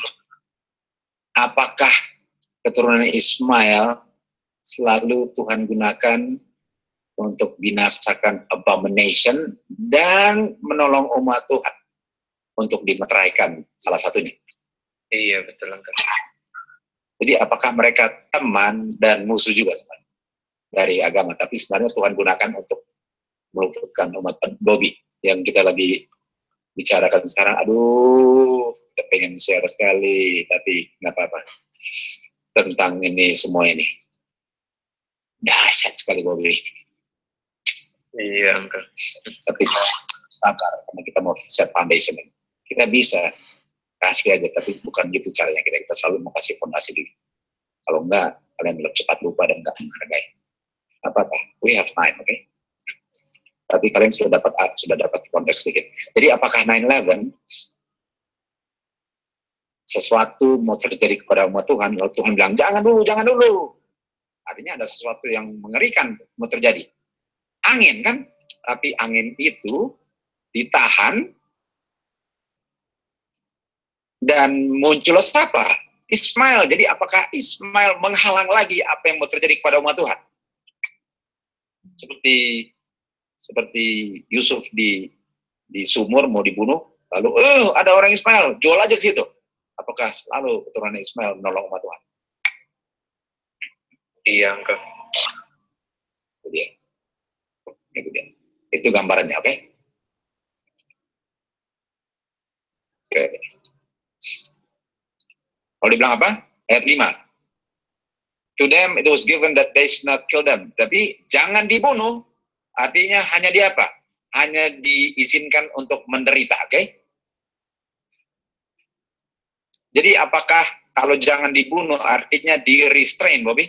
Apakah keturunan Ismail selalu Tuhan gunakan untuk binasakan abomination dan menolong umat Tuhan untuk dimeteraikan salah satunya? Iya, betul, Uncle. Jadi apakah mereka teman dan musuh juga sebenarnya dari agama, tapi sebenarnya Tuhan gunakan untuk meluputkan umat Bobby yang kita lagi bicarakan sekarang. Aduh, kita pengen share sekali, tapi nggak apa-apa. Tentang ini semua ini. Dahsyat sekali Bobby. Iya, Uncle. Tapi sabar, karena kita mau set foundation. Kita bisa kasih aja, tapi bukan gitu caranya kita. Kita selalu mau kasih fondasi dulu. Kalau enggak, kalian belum cepat lupa dan enggak menghargai. Apa-apa, we have time, oke? Okay? Tapi kalian sudah dapat sudah dapat konteks sedikit. Jadi apakah nine eleven sesuatu mau terjadi kepada umat Tuhan, lalu Tuhan bilang, jangan dulu, jangan dulu. Artinya ada sesuatu yang mengerikan mau terjadi. Angin kan? Tapi angin itu ditahan dan muncul siapa? Ismail. Jadi apakah Ismail menghalang lagi apa yang mau terjadi kepada umat Tuhan? Seperti seperti Yusuf di di sumur mau dibunuh, lalu eh ada orang Ismail, jual aja ke situ. Apakah selalu keturunan Ismail menolong umat Tuhan? Iya, Uncle. Itu dia. Itu dia. Itu gambarannya, oke? Okay? Oke. Okay. Kalau dibilang apa? Ayat lima. To them it was given that they should not kill them. Tapi jangan dibunuh. Artinya hanya di apa? Hanya diizinkan untuk menderita, oke? Okay? Jadi apakah kalau jangan dibunuh artinya di restrain, Bobby?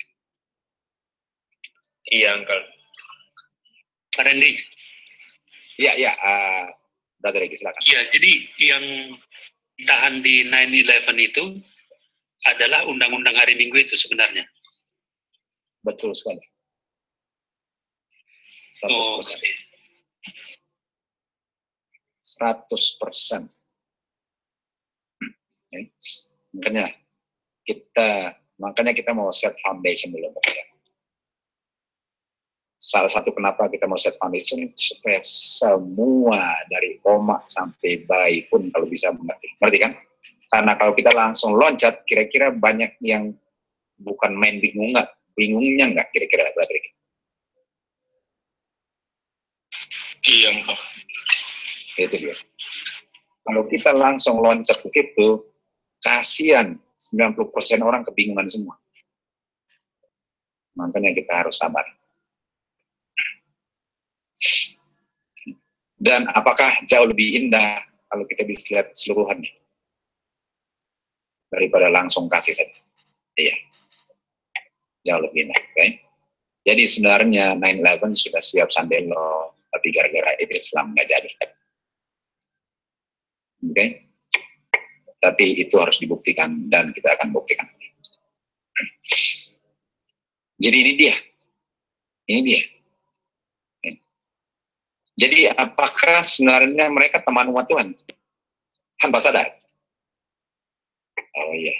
Iya, Uncle. Pak Randy. Iya, iya. Uh, Brother Regi, silakan. Iya, jadi yang tahan di nine eleven itu adalah undang-undang hari Minggu itu sebenarnya. Betul sekali. Oh, seratus persen. Okay. Makanya kita makanya kita mau set foundation dulu untuk ya. Salah satu kenapa kita mau set foundation supaya semua dari oma sampai bayi pun kalau bisa mengerti. Ngerti kan? Karena kalau kita langsung loncat, kira-kira banyak yang bukan main bingung nggak? Bingungnya nggak kira-kira berarti? Iya, Pak. Itu dia. Kalau kita langsung loncat ke situ, kasihan sembilan puluh persen orang kebingungan semua. Makanya kita harus sabar. Dan apakah jauh lebih indah kalau kita bisa lihat keseluruhannya daripada langsung kasih saja? Iya. Jauh lebih indah, oke? Okay? Jadi sebenarnya nine eleven sudah siap sandelo, tapi gara-gara Islam nggak jadi. Oke? Okay? Tapi itu harus dibuktikan dan kita akan buktikan. Jadi ini dia. Ini dia. Jadi apakah sebenarnya mereka teman umat Tuhan? Tanpa sadar. Oh iya.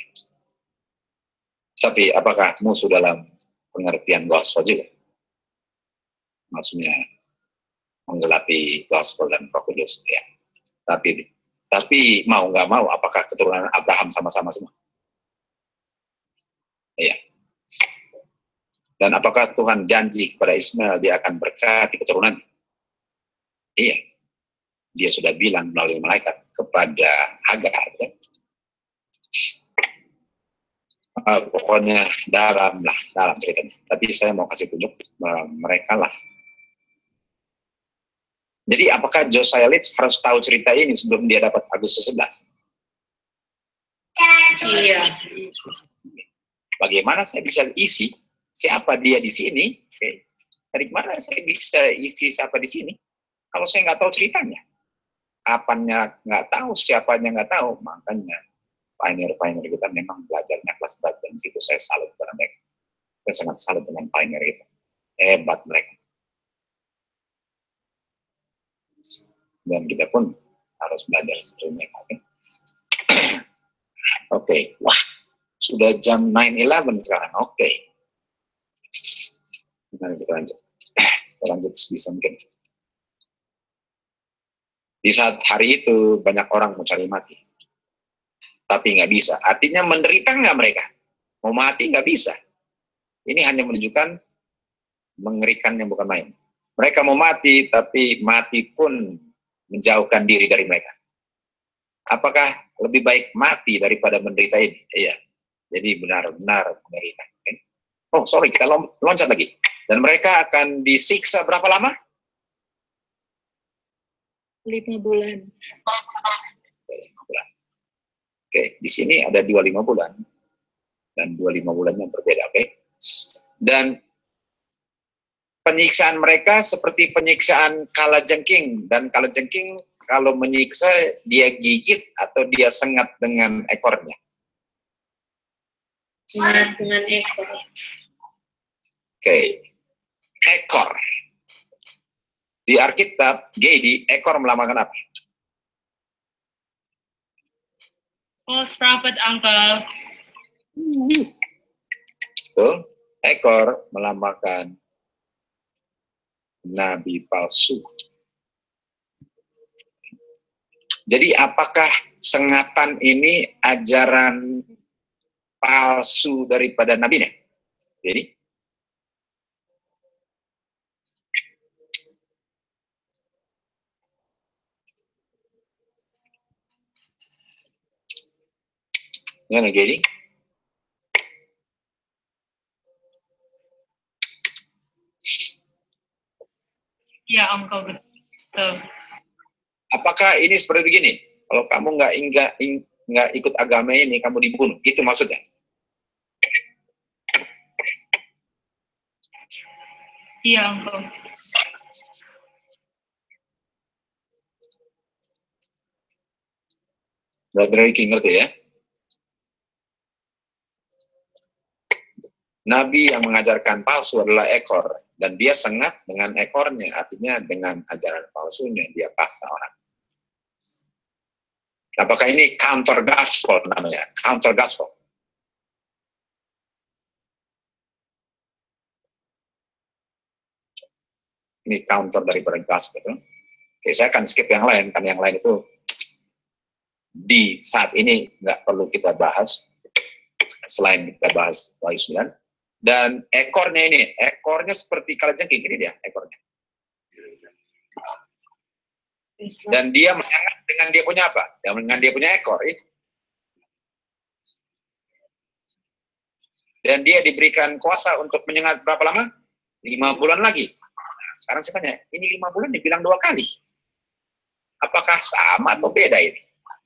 Tapi apakah musuh dalam pengertian gospel juga? Maksudnya menggelapi gospel dan Roh Kudus, ya. Tapi tapi mau nggak mau, apakah keturunan Abraham sama-sama semua? Iya. Dan apakah Tuhan janji kepada Ismail dia akan berkati keturunan? Iya. Dia sudah bilang melalui malaikat kepada Hagar. Ya? Uh, pokoknya dalam lah, dalam ceritanya. Tapi saya mau kasih tunjuk uh, mereka lah. Jadi apakah Josiah Leeds harus tahu cerita ini sebelum dia dapat Agustus sebelas? Iya. Bagaimana saya bisa isi siapa dia di sini? Oke. Dari mana saya bisa isi siapa di sini? Kalau saya nggak tahu ceritanya, kapannya nggak tahu, siapanya nggak tahu, makanya pioneer-pioneer kita memang belajarnya kelas berat, dan situ saya salut kepada mereka. Saya sangat salut dengan pioneer itu, hebat mereka. Dan kita pun harus belajar seperti mereka. Oke, okay? Okay. Wah, sudah jam nine eleven sekarang. Oke. Okay. Mari kita lanjut. Kita lanjut sebisa mungkin. Di saat hari itu banyak orang mau cari mati, tapi nggak bisa. Artinya menderita nggak mereka? Mau mati nggak bisa. Ini hanya menunjukkan mengerikan yang bukan main. Mereka mau mati, tapi mati pun menjauhkan diri dari mereka. Apakah lebih baik mati daripada menderita ini? Iya. Jadi benar-benar menderita. Okay? Oh, sorry, kita loncat lagi. Dan mereka akan disiksa berapa lama? Lima bulan. Lima bulan. Oke, di sini ada dua lima bulan. Dan dua lima bulan yang berbeda, oke? Okay? Dan penyiksaan mereka seperti penyiksaan kalajengking. Dan kalajengking kalau menyiksa, dia gigit atau dia sengat dengan ekornya? Sengat dengan ekor. Oke. Okay. Ekor. Di Alkitab, Gedi, ekor melambangkan apa? False prophet, Uncle. Betul. Ekor melambangkan nabi palsu. Jadi apakah sengatan ini ajaran palsu daripada nabinya? Jadi gimana, Gedi? Ya, Uncle, betul. Apakah ini seperti begini? Kalau kamu nggak nggak nggak ikut agama ini, kamu dibunuh. Itu maksudnya? Iya, Uncle. Brother Ricky ngerti ya? Nabi yang mengajarkan palsu adalah ekor. Dan dia sengat dengan ekornya. Artinya dengan ajaran palsunya dia paksa orang. Apakah ini counter gospel namanya? Counter gospel. Ini counter daripada gospel. Oke, saya akan skip yang lain. Karena yang lain itu di saat ini nggak perlu kita bahas. Selain kita bahas Wahyu sembilan. Dan ekornya ini, ekornya seperti kalajengking. Ini dia ekornya. Dan dia menyengat dengan dia punya apa? Dengan dia punya ekor. Ini. Dan dia diberikan kuasa untuk menyengat berapa lama? Lima bulan lagi. Nah, sekarang saya tanya, ini lima bulan dibilang dua kali. Apakah sama atau beda ini?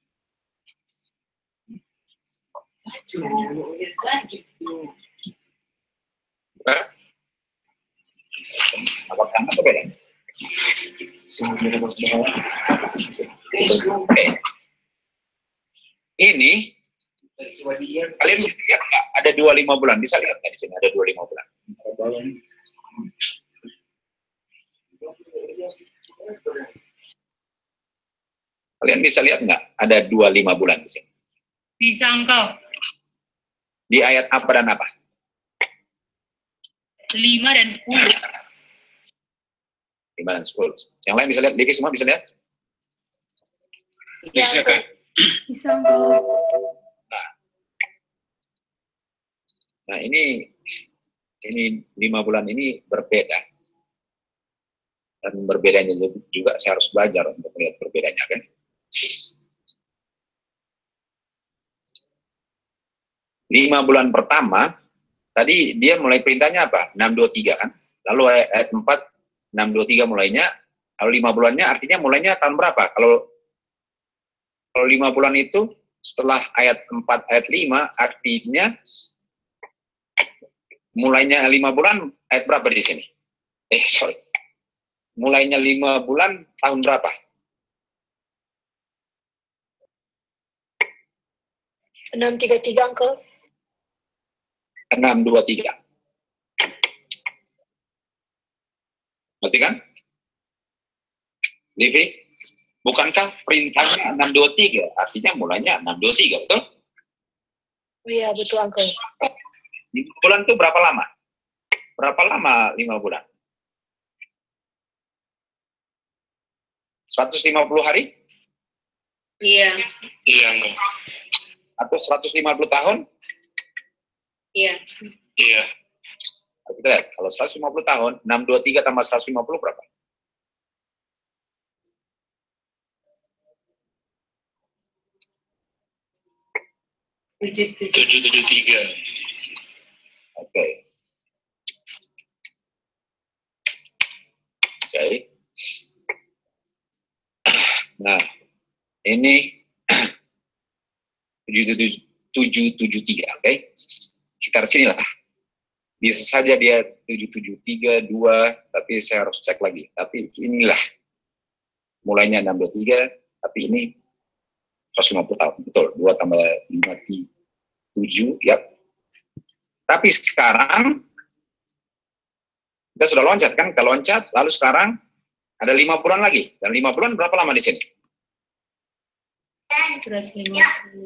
Hah? Apakah sama atau beda? Okay. Ini kalian bisa lihat nggak? Ada dua lima bulan. Bisa lihat nggak di sini ada dua lima bulan? Kalian bisa lihat nggak? Ada dua lima bulan di sini. Bisa, Uncle. Di ayat apa dan apa? Lima dan sepuluh. Lima dan sepuluh. Yang lain bisa lihat? Devi semua bisa lihat? Bisa, Kak. Bisa, Uncle. Nah, nah ini ini lima bulan ini berbeda. Dan berbedanya juga saya harus belajar untuk melihat perbedaannya, kan? Lima bulan pertama, tadi dia mulai perintahnya apa? enam dua tiga kan? Lalu ayat empat, enam dua tiga mulainya, lalu lima bulannya artinya mulainya tahun berapa? Kalau kalau lima bulan itu setelah ayat empat, ayat lima, artinya mulainya lima bulan, ayat berapa di sini? Eh, sorry. Mulainya lima bulan, tahun berapa? enam tiga tiga, Uncle. enam dua tiga. Ngerti kan? Livi? Bukankah perintahnya enam dua tiga? Artinya mulainya enam dua tiga, betul? Iya, betul, Uncle. lima bulan itu berapa lama? Berapa lama lima bulan? seratus lima puluh hari? Iya. Iya, Uncle. Atau seratus lima puluh tahun? Iya. Iya. Kita lihat, kalau seratus lima puluh tahun, enam dua tiga tambah seratus lima puluh berapa? tujuh tujuh. tujuh tujuh tiga. Oke. Oke. Nah, ini tujuh tujuh tiga, oke? Sekitar sini lah. Bisa saja dia tujuh tujuh tiga, dua, tapi saya harus cek lagi. Tapi inilah, mulainya enam dua tiga, tapi ini seratus lima puluh tahun. Betul, dua tambah lima, tujuh, ya. Tapi sekarang, kita sudah loncat kan? Kita loncat, lalu sekarang ada lima bulan lagi. Dan lima bulan berapa lama di sini? seratus lima puluh.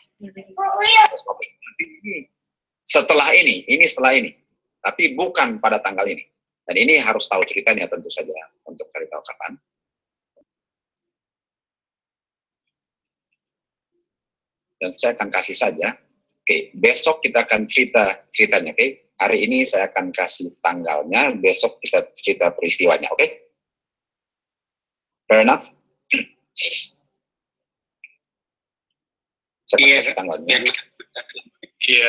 Setelah ini, ini setelah ini. Tapi bukan pada tanggal ini. Dan ini harus tahu ceritanya tentu saja untuk cari tahu kapan. Dan saya akan kasih saja. Oke, besok kita akan cerita ceritanya. Oke, hari ini saya akan kasih tanggalnya. Besok kita cerita peristiwanya. Oke, fair enough. Saya akan Iya, kasih tanggalnya. Iya.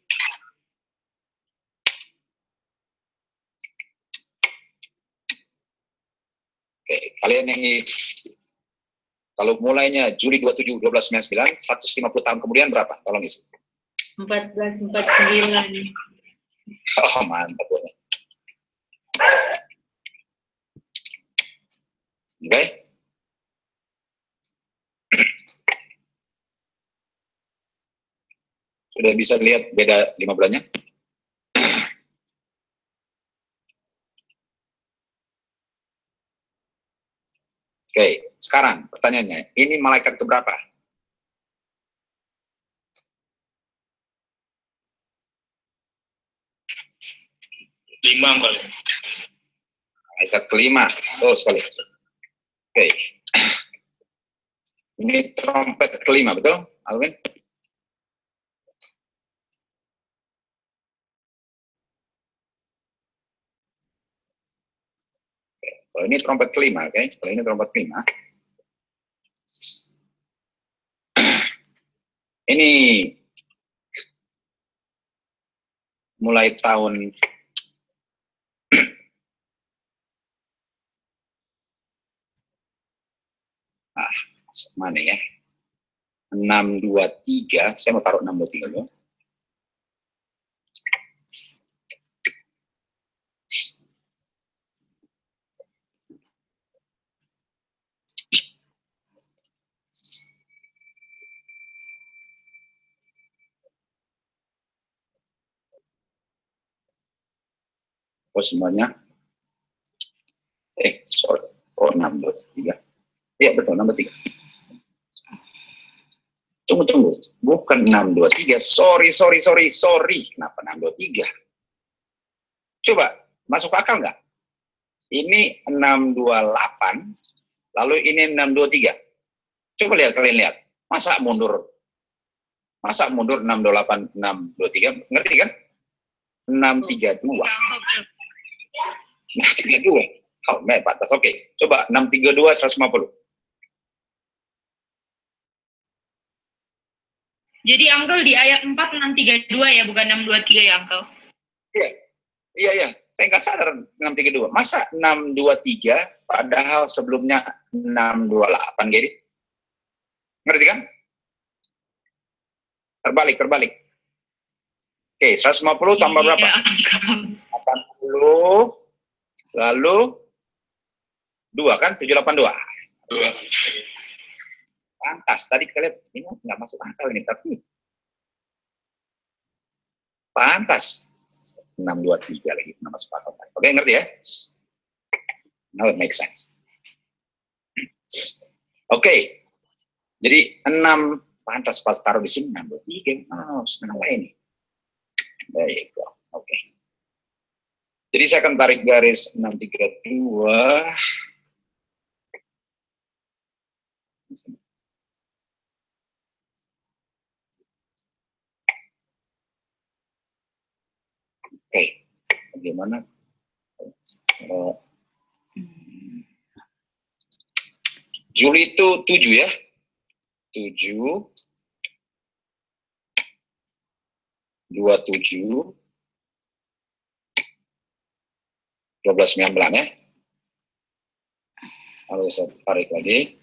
Oke, kalian yang kalau mulainya Juli dua puluh tujuh, dua belas sembilan puluh sembilan, seratus lima puluh tahun kemudian berapa? Tolong isi. empat belas empat puluh sembilan. Oh, mantap. Oke. Okay. Sudah bisa lihat beda lima bulannya? Oke, sekarang pertanyaannya, ini malaikat ke berapa? Lima kali. Malaikat kelima. Oh, sekali. Oke. Ini trompet kelima, betul, Alvin? Kalau ini trompet kelima, oke? Okay? Kalau ini trompet kelima. Ini mulai tahun ah, mana ya? enam dua tiga, saya mau taruh enam dua tiga dulu. Oh, semuanya. Eh, sorry. Oh, enam dua tiga. Iya, betul, enam dua tiga. Tunggu, tunggu. Bukan enam dua tiga. Sorry, sorry, sorry, sorry. Kenapa enam dua tiga? Coba, masuk akal nggak? Ini enam dua delapan, lalu ini enam dua tiga. Coba lihat, kalian lihat. Masa mundur? Masa mundur enam dua delapan, enam dua tiga? Ngerti kan? enam tiga dua. enam tiga dua. Oh, baik, batas. Oke. Okay. Coba enam tiga dua, seratus lima puluh. Jadi Uncle di ayat empat enam tiga dua ya, bukan enam dua tiga ya Uncle? Iya. Iya, iya. Saya nggak sadar enam tiga dua. Masa enam dua tiga padahal sebelumnya enam dua delapan, jadi? Ngerti kan? Terbalik, terbalik. Oke, seratus lima puluh tambah berapa? Iya, delapan puluh. Lalu dua kan, tujuh delapan dua. Dua. Pantas, tadi kita lihat, ini nggak masuk akal ini, tapi pantas. enam dua tiga lagi, nggak masuk akal. Oke, ngerti ya? Now it makes sense. Oke, jadi enam pantas pas taruh di sini nambah tiga. Oh, senang ini. There you go. Oke. Jadi saya akan tarik garis enam tiga dua. Oke, bagaimana? Uh, Juli itu tujuh ya, tujuh, dua tujuh, dua belas sembilan belas ya. Lalu saya tarik lagi,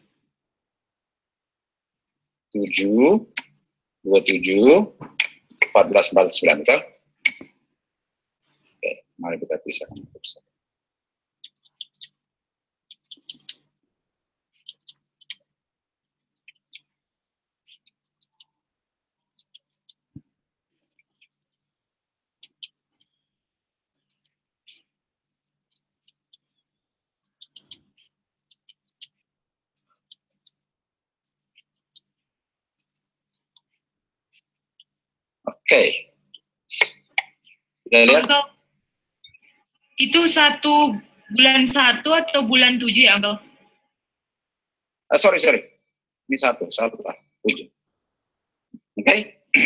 tujuh, dua tujuh, empat belas empat sembilan betul. Oke, mari kita pisahkan. Oke, sudah lihat? Uncle, itu satu bulan satu atau bulan tujuh ya, Uncle? Uh, sorry, sorry. Ini satu, satu lah, tujuh. Oke. Okay.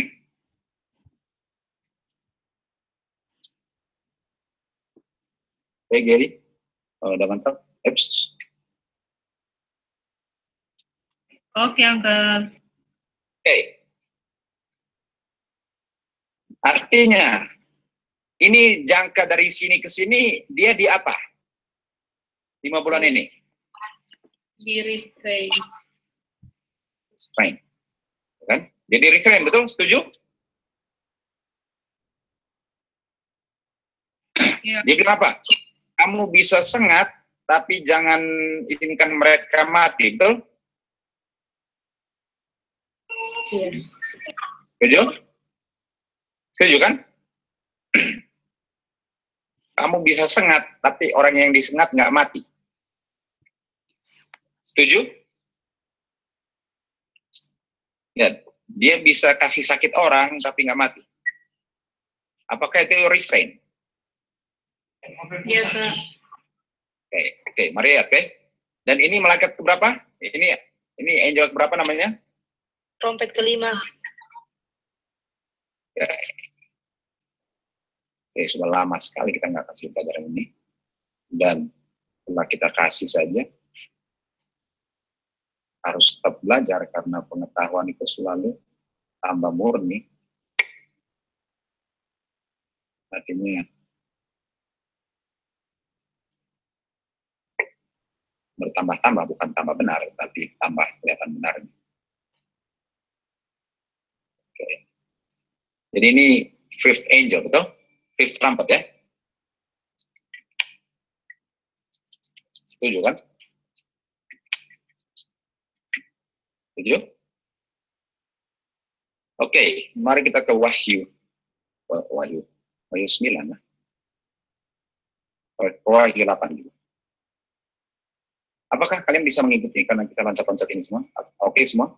Oke, okay, Gary. Oh, udah mantap. Eps. Oke, okay, Uncle. Oke. Okay. Artinya, ini jangka dari sini ke sini, dia di apa? Lima bulan ini? Di restrain. Restrain. Kan? Jadi restrain, betul? Setuju? Ya. Dia bilang apa? Kamu bisa sengat, tapi jangan izinkan mereka mati, betul? Iya. Setuju? Setuju kan? Kamu bisa sengat, tapi orang yang disengat nggak mati. Setuju? Ya, dia bisa kasih sakit orang, tapi nggak mati. Apakah itu restrain? Iya, Kak. Oke, oke, mari ya, oke. Dan ini malaikat berapa? Ini ini angel berapa namanya? Trompet kelima. Ya. Oke, sudah lama sekali kita nggak kasih pelajaran ini. Dan setelah kita kasih saja, harus tetap belajar karena pengetahuan itu selalu tambah murni. Artinya bertambah-tambah, bukan tambah benar, tapi tambah kelihatan benar. Oke. Jadi ini fifth angel, betul? Fifth trumpet ya? Setuju kan? Setuju? Oke, mari kita ke Wahyu. Wahyu. Wahyu sembilan. Nah. Wahyu delapan juga. Apakah kalian bisa mengikuti karena kita loncat-loncat ini semua? Oke semua?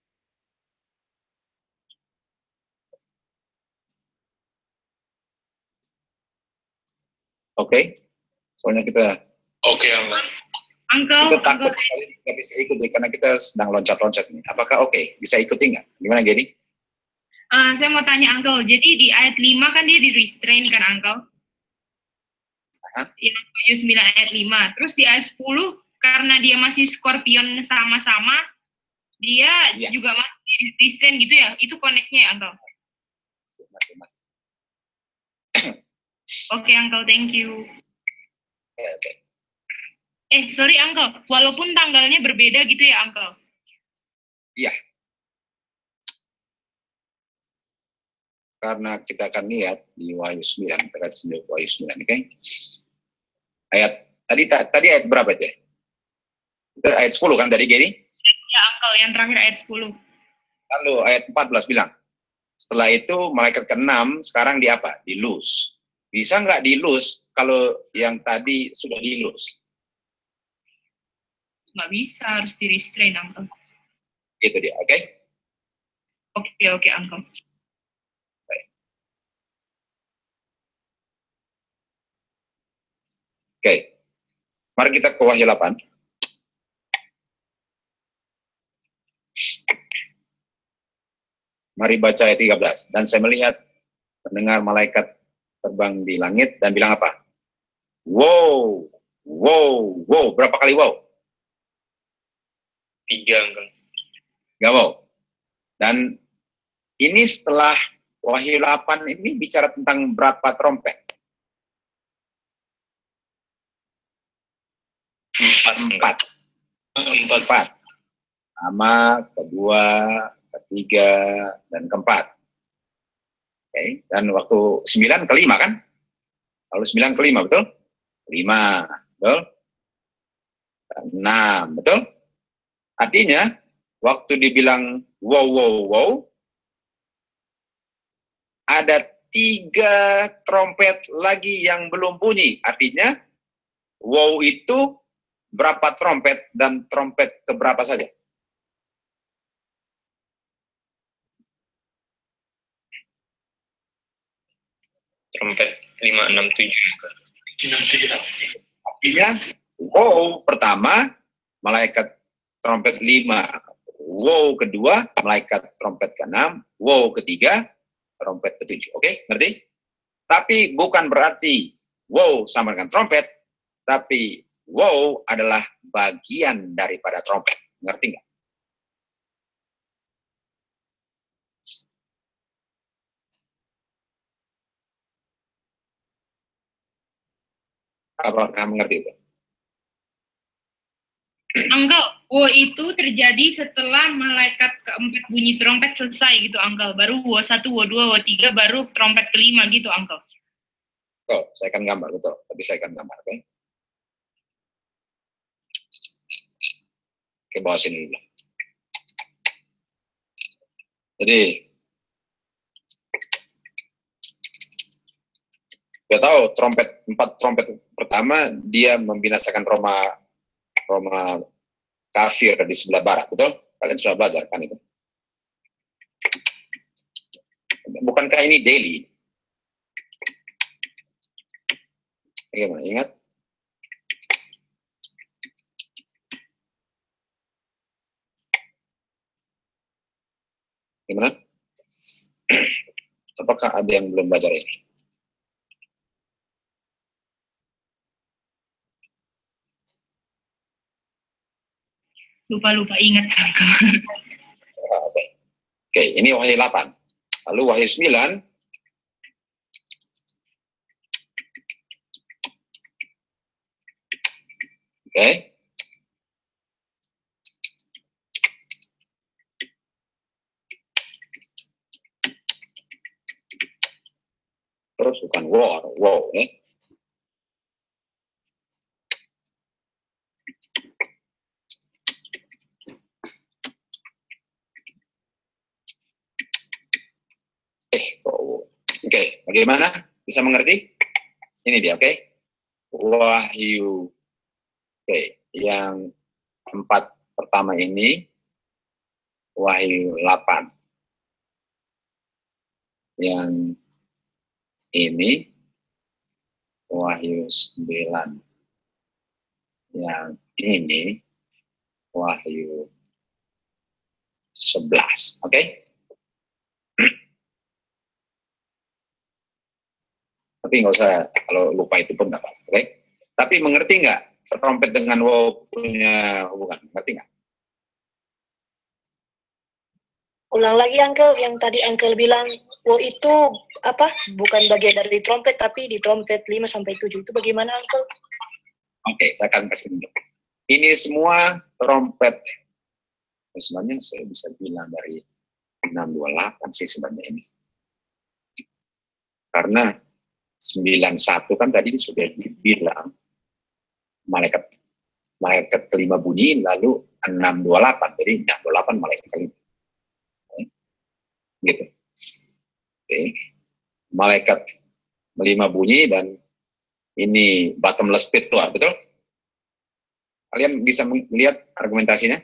Oke, okay. Soalnya kita oke, okay, Uncle. Uncle, kita takut kalian nggak bisa ikuti karena kita sedang loncat-loncat ini. Apakah oke? Okay? Bisa ikuti nggak? Gimana, Gedi? Uh, saya mau tanya Uncle, jadi di ayat lima kan dia di restrain kan, Uncle? Hah? Yang Wahyu sembilan ayat lima. Terus di ayat sepuluh, karena dia masih Scorpion sama-sama, dia ya. juga masih di restrain gitu ya? Itu connect-nya ya, Uncle? Masih, masih. Oke, okay, Uncle, thank you. Oke, okay, oke. Okay. Eh, sorry, Uncle. Walaupun tanggalnya berbeda gitu ya, Uncle? Iya. Karena kita akan lihat di Wahyu sembilan, kita kasih di Wahyu sembilan, oke? Okay? Ayat, tadi tadi ayat berapa aja? Itu ayat sepuluh kan tadi, Gary? Ya, Uncle, yang terakhir ayat sepuluh. Lalu ayat empat belas bilang, setelah itu malaikat keenam sekarang di apa? Dilus. Bisa nggak dilus kalau yang tadi sudah dilus? Nggak bisa, harus di restrain, Uncle. Itu dia, oke? Okay? Oke, okay, oke, okay, Uncle. Baik. Oke, okay. Mari kita ke Wahyu delapan. Mari baca ayat tiga belas. Dan saya melihat, mendengar malaikat terbang di langit dan bilang apa? Wow, wow, wow. Berapa kali wow? Tiga, enggak. Gak wow. Dan ini setelah Wahyu delapan ini bicara tentang berapa trompet? Empat. Empat. Empat. Empat. Pertama, kedua, ketiga, dan keempat. Oke, okay. Dan waktu sembilan kelima kan? Lalu sembilan kelima, betul? Lima, betul? Enam, betul? Artinya, waktu dibilang wow, wow, wow, ada tiga trompet lagi yang belum bunyi. Artinya, wow itu berapa trompet dan trompet keberapa saja? Trompet lima, enam, tujuh. Artinya, wow pertama, malaikat trompet lima. Wow kedua, malaikat trompet keenam. Wow ketiga, trompet ketujuh. Oke, okay? Ngerti? Tapi bukan berarti wow sama dengan trompet, tapi wow adalah bagian daripada trompet. Ngerti nggak? Apakah mengerti itu? Uncle, wow itu terjadi setelah malaikat keempat bunyi trompet selesai gitu, Uncle. Baru wow satu, wow dua, wow tiga, baru trompet kelima gitu, Uncle. Betul, saya akan gambar, betul. Tapi saya akan gambar, oke? Okay? Ke bawah sini dulu. Jadi, kita tahu trompet, empat trompet pertama, dia membinasakan Roma Roma kafir di sebelah barat, betul? Kalian sudah belajar kan itu? Bukankah ini daily? Bagaimana, ingat? Gimana? Apakah ada yang belum belajar ini? Lupa-lupa ingat. Oke, okay. okay, ini Wahyu delapan. Lalu Wahyu sembilan. Oke. Okay. Terus bukan war, wow, ya. Oke, okay, bagaimana? Bisa mengerti? Ini dia, oke? Okay? Wahyu. Oke, okay. Yang empat pertama ini Wahyu delapan. Yang ini Wahyu sembilan. Yang ini Wahyu sebelas, oke? Okay? Tapi nggak usah, kalau lupa itu pun nggak apa-apa, oke? Okay? Tapi mengerti nggak trompet dengan wow punya hubungan? Ngerti nggak? Ulang lagi, Uncle, yang tadi Uncle bilang wow itu apa? Bukan bagian dari trompet, tapi di trompet lima sampai tujuh. Itu bagaimana, Uncle? Oke, okay, saya akan kasih tunjuk. Ini semua trompet. Sebenarnya saya bisa bilang dari enam dua delapan sih sebenarnya ini. Karena sembilan satu kan tadi sudah dibilang malaikat malaikat kelima bunyi, lalu enam dua delapan, jadi enam dua delapan malaikat kelima, gitu. Oke, malaikat kelima bunyi dan ini bottomless pit keluar, betul? Kalian bisa melihat argumentasinya?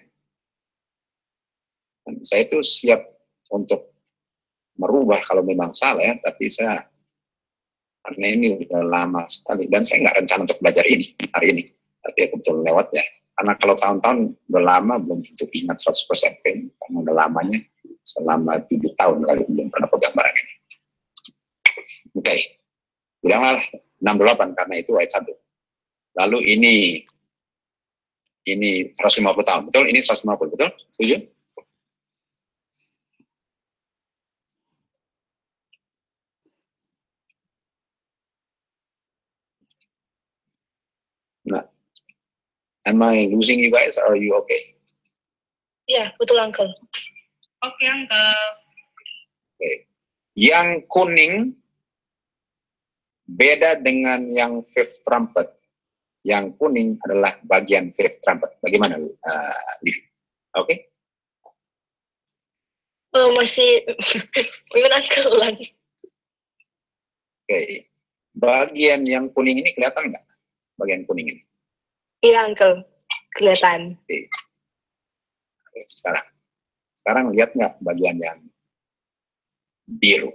Saya itu siap untuk merubah kalau memang salah ya, tapi saya karena ini udah lama sekali dan saya nggak rencana untuk belajar ini hari ini, tapi aku betul lewat ya. Karena kalau tahun-tahun udah lama belum tentu ingat seratus persen kan, karena udah lamanya selama tujuh tahun kali belum pernah pegang barang ini. Oke, okay. Bilanglah enam puluh delapan karena itu ayat satu. Lalu ini ini seratus lima puluh tahun, betul? Ini seratus lima puluh, betul? Setuju? Nah, am I losing you guys or are you okay? Ya, betul Uncle. Oke, okay, Uncle. Oke. Okay. Yang kuning beda dengan yang fifth trumpet. Yang kuning adalah bagian fifth trumpet. Bagaimana, uh, Livi? Oke? Okay? Oh, masih gimana Uncle ulang? Oke. Okay. Bagian yang kuning ini kelihatan nggak? Bagian kuning ini? Iya, Uncle. Kelihatan. Oke. Okay. Okay, sekarang. Sekarang lihat nggak bagian yang biru?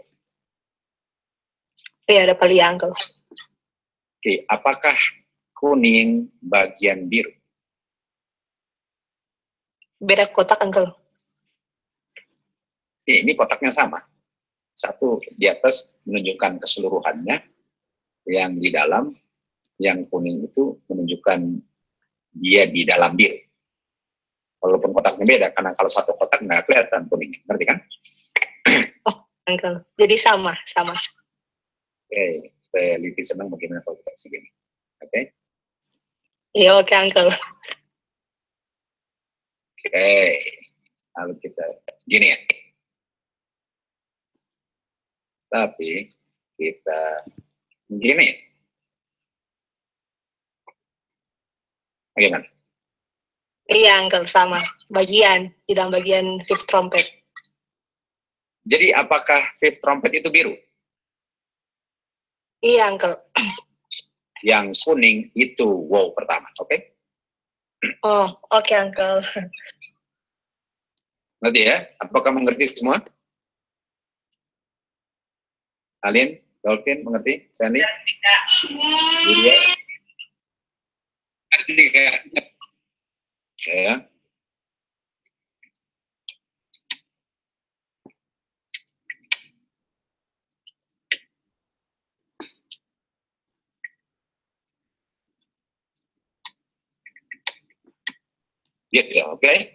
Iya, ada paling Uncle. Oke, okay. Apakah kuning bagian biru? Beda kotak, Uncle. Ini kotaknya sama. Satu di atas menunjukkan keseluruhannya, yang di dalam, yang kuning itu menunjukkan dia di dalam biru. Walaupun kotaknya beda, karena kalau satu kotak nggak kelihatan kuningnya. Ngerti kan? Oh, Uncle. Jadi sama, sama. Oke, okay. Livi senang bagaimana kalau kita segini. Oke? Okay? Iya, oke, okay, Uncle. Oke. Okay. Lalu kita gini ya. Tapi kita gini. Bagaimana? Iya, Uncle, sama. Bagian, di dalam bagian fifth trumpet. Jadi apakah fifth trumpet itu biru? Iya, Uncle. Yang kuning itu wow pertama, oke? Okay? Oh, oke, okay, Uncle. Ngerti ya? Apakah mengerti semua? Alin, Dolphin, mengerti? Sandy? Lydia? Ngerti, Kak. Oke ya. Gitu ya, oke? Okay?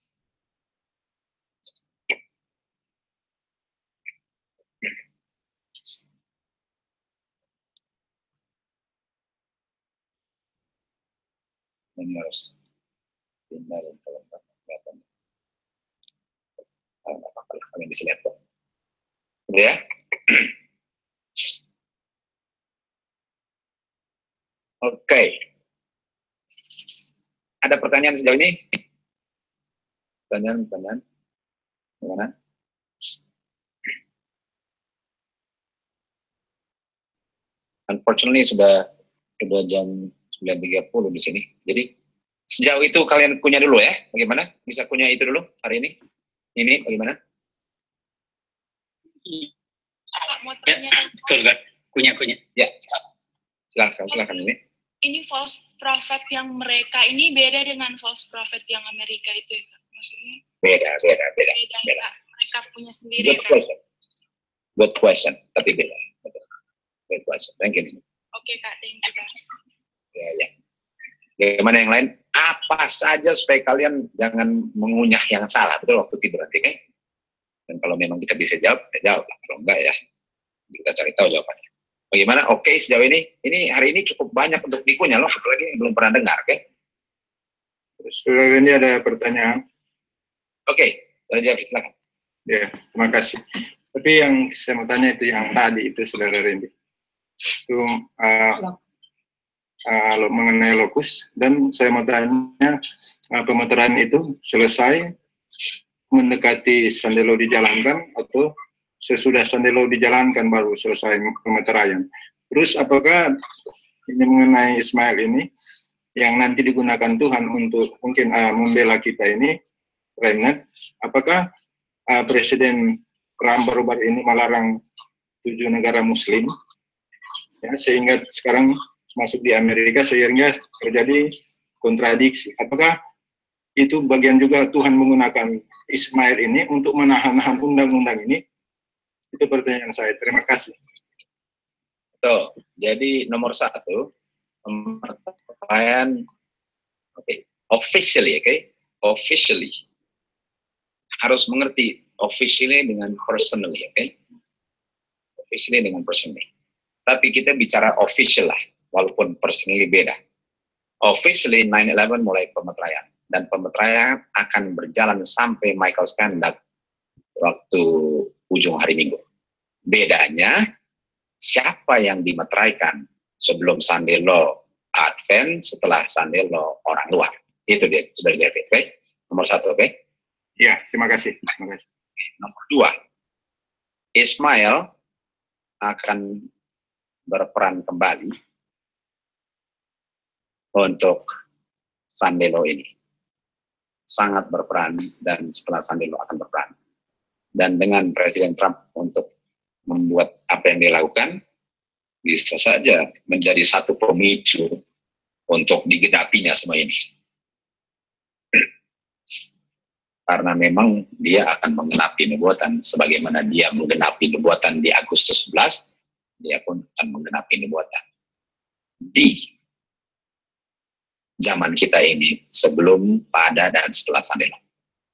Ini harus pindah dan kalau nggak kelihatan. Oh, nggak apa-apa lah, kalian bisa lihat kok. Ya? Oke. Okay. Ada pertanyaan sejauh ini? Pertanyaan, pertanyaan. Gimana? Unfortunately sudah sudah jam sembilan tiga puluh di sini. Jadi sejauh itu kalian punya dulu ya. Bagaimana? Bisa punya itu dulu hari ini? Ini bagaimana? Ya, betul kan? Punya-punya. Ya. Silakan, silakan ini. Ini false prophet yang mereka ini beda dengan false prophet yang Amerika itu ya, Kak? Maksudnya? Beda, beda, beda. Beda, beda. Kak. Mereka punya sendiri, Good Kak. question. Good question, tapi beda. Good question. Thank you. Oke, Kak. Thank you, Kak. Ya, ya. Bagaimana yang lain? Apa saja supaya kalian jangan mengunyah yang salah. Betul waktu tidur nanti, kan? Dan kalau memang kita bisa jawab, ya jawab. Kalau enggak ya, kita cari tahu jawabannya. Bagaimana? Oke, okay, sejauh ini, ini hari ini cukup banyak untuk dikunyah loh, apalagi yang belum pernah dengar, oke? Okay? Terus saudara ini ada pertanyaan. Oke, okay, saudara jawab, silakan. Ya, terima kasih. Tapi yang saya mau tanya itu yang tadi itu saudara Randy. Itu uh, uh, mengenai lokus, dan saya mau tanya uh, pemeteran itu selesai mendekati Sandelo dijalankan atau sesudah Sandelo dijalankan baru selesai pemeteraian. Terus apakah ini mengenai Ismail ini yang nanti digunakan Tuhan untuk mungkin uh, membela kita ini, remnant, apakah uh, Presiden Trump baru-baru ini melarang tujuh negara Muslim, ya, sehingga sekarang masuk di Amerika, sehingga terjadi kontradiksi. Apakah itu bagian juga Tuhan menggunakan Ismail ini untuk menahan-nahan undang-undang ini? Itu pertanyaan saya. Terima kasih. Betul. Jadi nomor satu, pemakaian, oke, okay, officially, oke, okay? officially harus mengerti officially dengan personally, oke, okay? officially dengan personally. Tapi kita bicara official lah, walaupun personally beda. Officially nine eleven mulai pemeteraian, dan pemeteraian akan berjalan sampai Michael stand up waktu ujung hari Minggu. Bedanya, siapa yang dimeteraikan sebelum Sunday Law Advent, setelah Sunday Law orang luar. Itu dia, sudah jadi, oke? Okay? Nomor satu, oke? Okay? Ya, terima kasih. Terima kasih. Nomor dua, Ismail akan berperan kembali untuk Sunday Law ini. Sangat berperan, dan setelah Sunday Law akan berperan. Dan dengan Presiden Trump untuk membuat apa yang dilakukan, bisa saja menjadi satu pemicu untuk digenapinya semua ini. Karena memang dia akan menggenapi nubuatan, sebagaimana dia menggenapi nubuatan di Agustus sebelas, dia pun akan menggenapi nubuatan di zaman kita ini, sebelum, pada, dan setelah Sunday Law.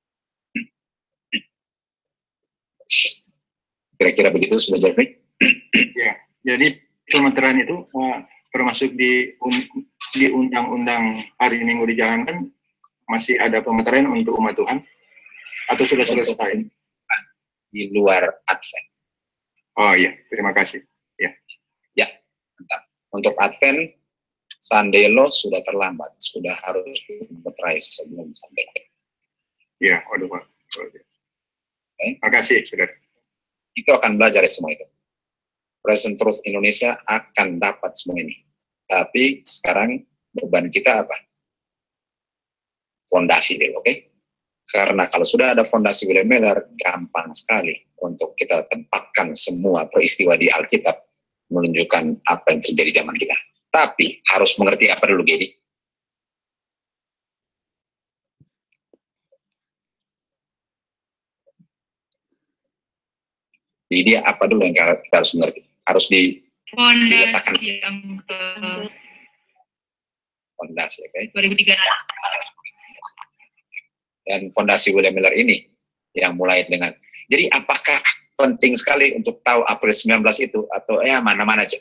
Kira-kira begitu, sudah Jeffrey? Ya, jadi pemeteraian itu uh, termasuk di um, di undang-undang hari Minggu dijalankan, masih ada pemeteraian untuk umat Tuhan, atau sudah selesai? Di luar Advent. Oh iya, terima kasih. Ya, ya, mantap. Untuk Advent, Sunday Law sudah terlambat, sudah harus memeterai sebelum Sunday Law. Ya, waduh, Pak. Okay. Terima kasih, saudara. Itu akan belajar semua itu. Present Truth Indonesia akan dapat semua ini. Tapi sekarang beban kita apa? Fondasi deh, oke? Okay? Karena kalau sudah ada fondasi William Miller, gampang sekali untuk kita tempatkan semua peristiwa di Alkitab menunjukkan apa yang terjadi zaman kita. Tapi harus mengerti apa dulu, Gedi? Jadi dia apa dulu yang kita harus mengerti? Harus di fondasi yang ke fondasi, oke? Okay? dua ribu tiga. Dan fondasi William Miller ini yang mulai dengan, jadi apakah penting sekali untuk tahu April sembilan belas itu, atau ya mana-mana aja?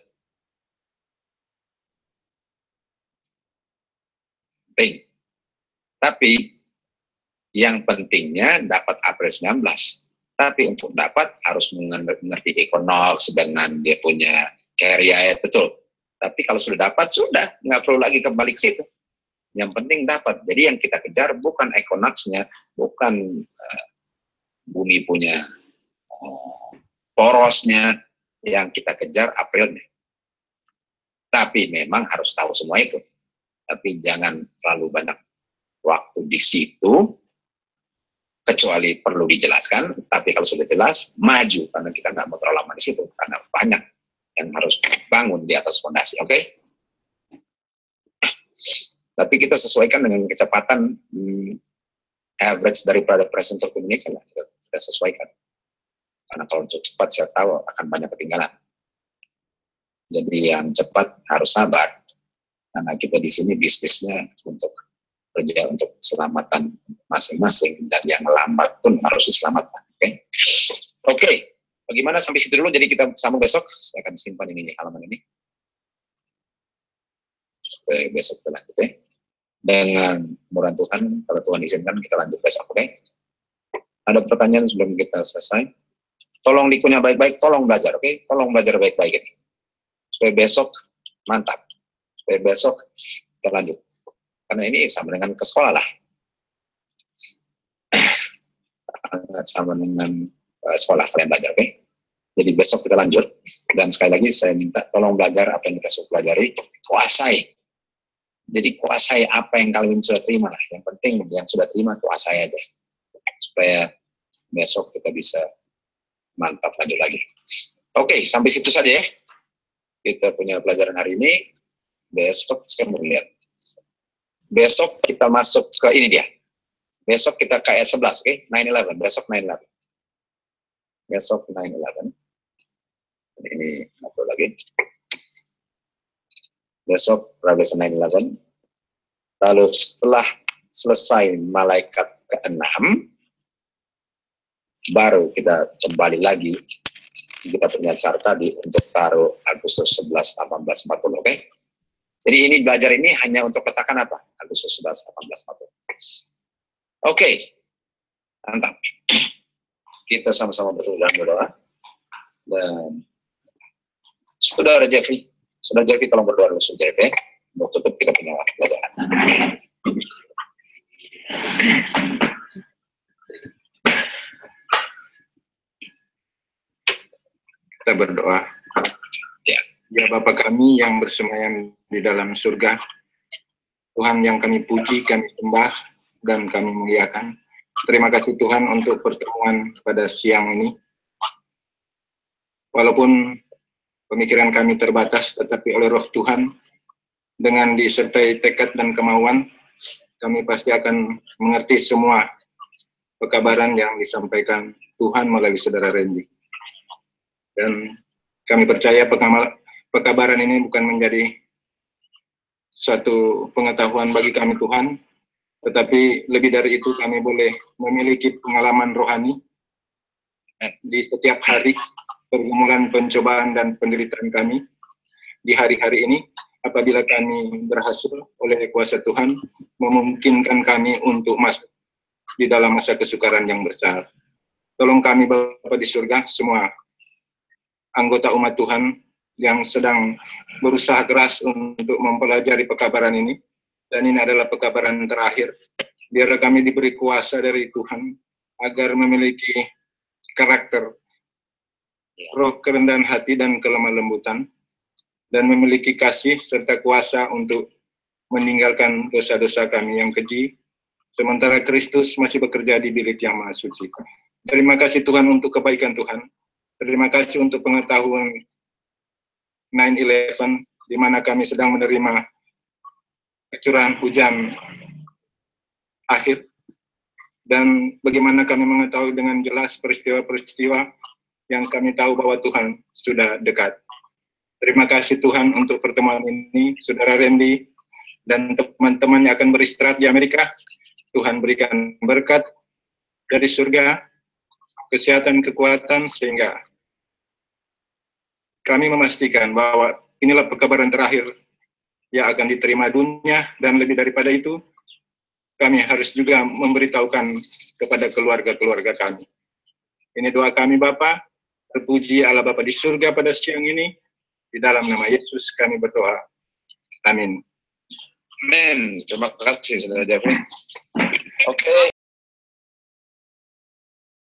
Penting. Tapi yang pentingnya dapat April sembilan belas. Tapi untuk dapat harus mengerti equinox dengan dia punya carry, betul. Tapi kalau sudah dapat, sudah. Nggak perlu lagi kembali ke situ. Yang penting dapat. Jadi yang kita kejar bukan equinox-nya, bukan uh, bumi punya uh, porosnya, yang kita kejar Aprilnya. Tapi memang harus tahu semua itu. Tapi jangan terlalu banyak waktu di situ, kecuali perlu dijelaskan. Tapi kalau sudah jelas, maju, karena kita nggak mau terlalu lama di situ, karena banyak yang harus bangun di atas fondasi, oke? Okay? Tapi kita sesuaikan dengan kecepatan hmm, average daripada Present Truth Indonesia lah, kita, kita sesuaikan. Karena kalau untuk cepat, saya tahu akan banyak ketinggalan. Jadi yang cepat harus sabar, karena kita di sini bisnisnya untuk kerja untuk keselamatan masing-masing, dan yang lambat pun harus diselamatkan. Oke, okay? Oke. Okay. Bagaimana sampai situ dulu? Jadi kita sambung besok. Saya akan simpan ini halaman ini. Oke, besok kita lanjut ya. Dengan murah Tuhan, kalau Tuhan izinkan kita lanjut besok. Oke. Okay? Ada pertanyaan sebelum kita selesai? Tolong dikunyah baik-baik. Tolong belajar. Oke, okay? Tolong belajar baik-baik ini. Supaya besok mantap. Supaya besok kita lanjut. Karena ini sama dengan ke sekolah lah. Sama dengan uh, sekolah kalian belajar, oke? Okay? Jadi besok kita lanjut. Dan sekali lagi saya minta tolong belajar apa yang kita sudah pelajari, kuasai. Jadi kuasai apa yang kalian sudah terima lah. Yang penting yang sudah terima kuasai aja. Supaya besok kita bisa mantap lanjut lagi. Oke, sampai situ saja ya. Kita punya pelajaran hari ini. Besok saya mau lihat. Besok kita masuk ke ini dia. Besok kita ke ayat sebelas, oke? Okay? nine eleven, besok nine eleven. Besok nine eleven. Ini apa lagi? Besok Revelation nine eleven. Lalu setelah selesai malaikat keenam, baru kita kembali lagi. Kita punya chart tadi untuk taruh Agustus sebelas, delapan belas, empat puluh, oke? Okay? Jadi ini belajar ini hanya untuk petakan apa? Agustus sebelas, delapan belas, empat puluh. Oke, okay. Mantap. Kita sama-sama berdoa dan berdoa. Dan Saudara Jeffrey, Saudara Jeffrey tolong berdoa dulu, Saudara Jeffrey. Untuk tutup kita punya pelajaran. Kita berdoa. Ya, ya Bapa kami yang bersemayam di dalam surga, Tuhan yang kami puji, kami sembah, dan kami muliakan. Terima kasih Tuhan untuk pertemuan pada siang ini. Walaupun pemikiran kami terbatas, tetapi oleh Roh Tuhan, dengan disertai tekad dan kemauan, kami pasti akan mengerti semua pekabaran yang disampaikan Tuhan melalui Saudara Randy. Dan kami percaya pekabaran ini bukan menjadi suatu pengetahuan bagi kami Tuhan, tetapi lebih dari itu kami boleh memiliki pengalaman rohani di setiap hari pergumulan, pencobaan, dan penderitaan kami di hari-hari ini, apabila kami berhasil oleh kuasa Tuhan memungkinkan kami untuk masuk di dalam masa kesukaran yang besar. Tolong kami Bapa di surga, semua anggota umat Tuhan yang sedang berusaha keras untuk mempelajari pekabaran ini, dan ini adalah pekabaran terakhir. Biar kami diberi kuasa dari Tuhan agar memiliki karakter, roh kerendahan hati dan kelemah lembutan, dan memiliki kasih serta kuasa untuk meninggalkan dosa-dosa kami yang keji, sementara Kristus masih bekerja di bilik yang maha suci. Terima kasih Tuhan untuk kebaikan Tuhan. Terima kasih untuk pengetahuan nine eleven, di mana kami sedang menerima curahan hujan akhir, dan bagaimana kami mengetahui dengan jelas peristiwa-peristiwa yang kami tahu bahwa Tuhan sudah dekat. Terima kasih Tuhan untuk pertemuan ini, Saudara Randy dan teman-teman yang akan beristirahat di Amerika. Tuhan berikan berkat dari surga, kesehatan, kekuatan, sehingga kami memastikan bahwa inilah pekabaran terakhir yang akan diterima dunia, dan lebih daripada itu, kami harus juga memberitahukan kepada keluarga-keluarga kami. Ini doa kami Bapa. Terpuji Allah Bapa di surga pada siang ini. Di dalam nama Yesus kami berdoa. Amin. Amin. Terima kasih Saudara Jeffrey. Oke. Okay.